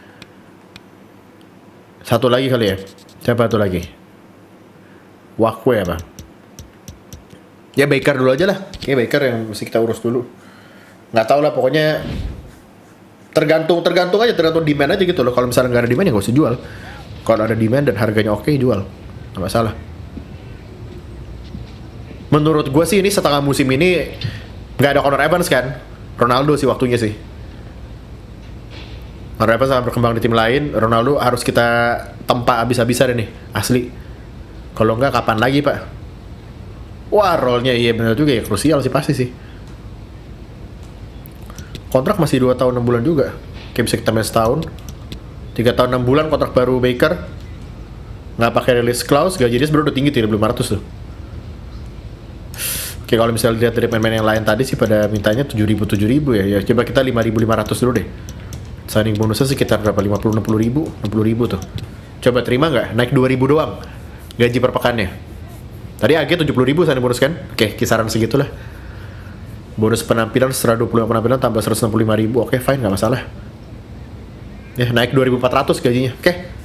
Speaker 3: Satu lagi kali ya. Siapa satu lagi? Wakwe apa? Ya Baker dulu aja lah. Kayak Baker yang mesti kita urus dulu. Nggak tahu lah pokoknya tergantung tergantung aja, tergantung demand aja gitu loh. Kalau misalnya nggak ada demand ya nggak usah jual. Kalau ada demand dan harganya oke jual. Nggak masalah. Menurut gue sih ini setengah musim ini nggak ada Connor Evans kan, Ronaldo sih waktunya sih. Connor Evans akan berkembang di tim lain, Ronaldo harus kita tempa abis-abisan nih, asli. Kalau nggak kapan lagi Pak? Wah role-nya iya benar juga ya, krusial sih pasti sih. Kontrak masih dua tahun enam bulan juga, kayak bisa kita main setahun. tiga tahun enam bulan kontrak baru Baker, nggak pakai release clause, gaji dia sebenarnya udah tinggi tiga ribu lima ratus tuh. Oke, kalau misalnya lihat dari pemain yang lain tadi sih pada mintanya tujuh ribu tujuh ribu ya. Ya coba kita lima ribu lima ratus dulu deh. Signing bonusnya sekitar berapa? lima puluh enam puluh ribu, enam puluh ribu tuh. Coba terima nggak? Naik dua ribu doang gaji per pekannya. Tadi A G tujuh puluh ribu signing bonus kan? Oke, kisaran segitulah. Bonus penampilan seratus dua puluh lima penampilan tambah seratus enam puluh lima ribu. Oke, fine, nggak masalah. Ya, naik dua ribu empat ratus gajinya. Oke.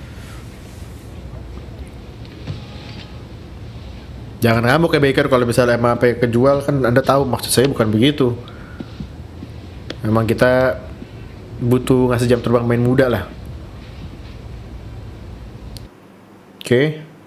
Speaker 3: Jangan ngamuk ya Baker kalau misalnya M A P kejual, kan Anda tahu maksud saya bukan begitu. Memang kita butuh ngasih jam terbang main muda lah. Oke. Okay.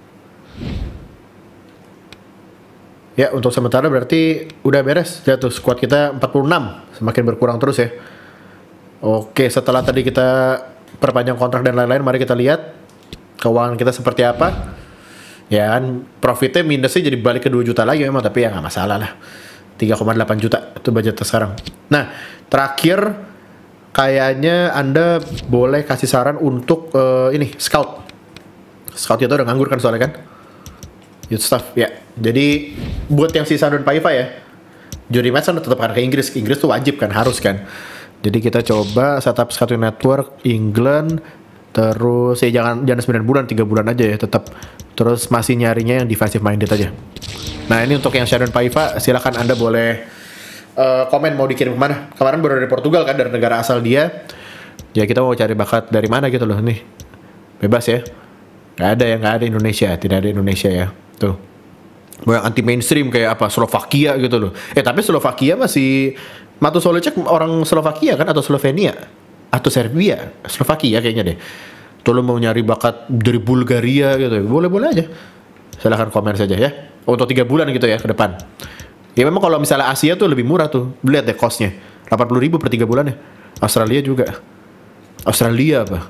Speaker 3: Ya untuk sementara berarti udah beres. Jatuh squad kita empat puluh enam, semakin berkurang terus ya. Oke, setelah tadi kita perpanjang kontrak dan lain-lain, mari kita lihat keuangan kita seperti apa. Ya kan, profitnya minusnya jadi balik ke dua juta lagi memang, tapi ya nggak masalah lah. tiga koma delapan juta itu budgetnya sekarang. Nah, terakhir kayaknya Anda boleh kasih saran untuk uh, ini, scout. Scout itu udah nganggur kan soalnya kan? Youth staff, ya. Jadi, buat yang sisa dan Paiva ya, Jody Matson tetap akan ke Inggris. Inggris tuh wajib kan, harus kan. Jadi kita coba setup scouting network England, terus ya jangan jangan sembilan bulan, tiga bulan aja ya tetap. Terus masih nyarinya yang defensive minded aja. Nah ini untuk yang Sharon Paiva, silakan Anda boleh uh, komen mau dikirim kemana. Kemarin baru dari Portugal kan, dari negara asal dia. Ya kita mau cari bakat dari mana gitu loh nih. Bebas ya. Gak ada ya, gak ada Indonesia, tidak ada Indonesia ya. Tuh. Mau yang anti mainstream kayak apa, Slovakia gitu loh. Eh tapi Slovakia masih, Matu Solecek orang Slovakia kan, atau Slovenia atau Serbia, Slovakia kayaknya deh. Tuh lo mau nyari bakat dari Bulgaria gitu, boleh-boleh aja. Silahkan komen saja ya. Untuk tiga bulan gitu ya ke depan. Ya memang kalau misalnya Asia tuh lebih murah tuh. Lihat deh costnya, delapan puluh ribu per tiga bulan ya. Australia juga. Australia apa?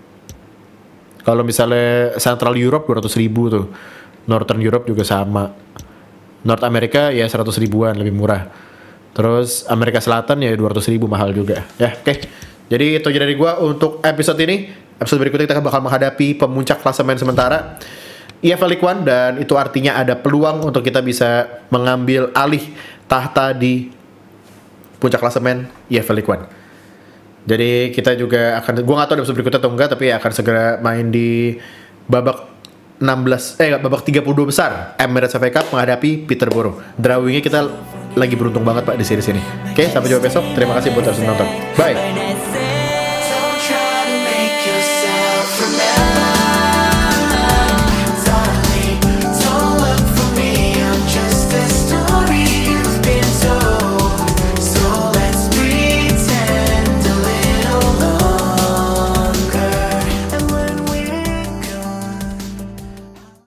Speaker 3: Kalau misalnya Central Europe dua ratus ribu tuh. Northern Europe juga sama. North America ya seratus ribuan, lebih murah. Terus Amerika Selatan ya dua ratus ribu, mahal juga. Ya oke. Okay. Jadi itu aja dari gua untuk episode ini. Episode berikutnya kita bakal menghadapi pemuncak klasemen sementara E F L League One, dan itu artinya ada peluang untuk kita bisa mengambil alih tahta di puncak klasemen E F L League One. Jadi kita juga akan, gua nggak tahu di episode berikutnya atau enggak, tapi akan segera main di babak enam belas eh babak tiga puluh dua besar Emirates F A Cup menghadapi Peterborough. Drawingnya kita lagi beruntung banget Pak di series ini. Oke, sampai jumpa besok. Terima kasih buat terus menonton. Bye.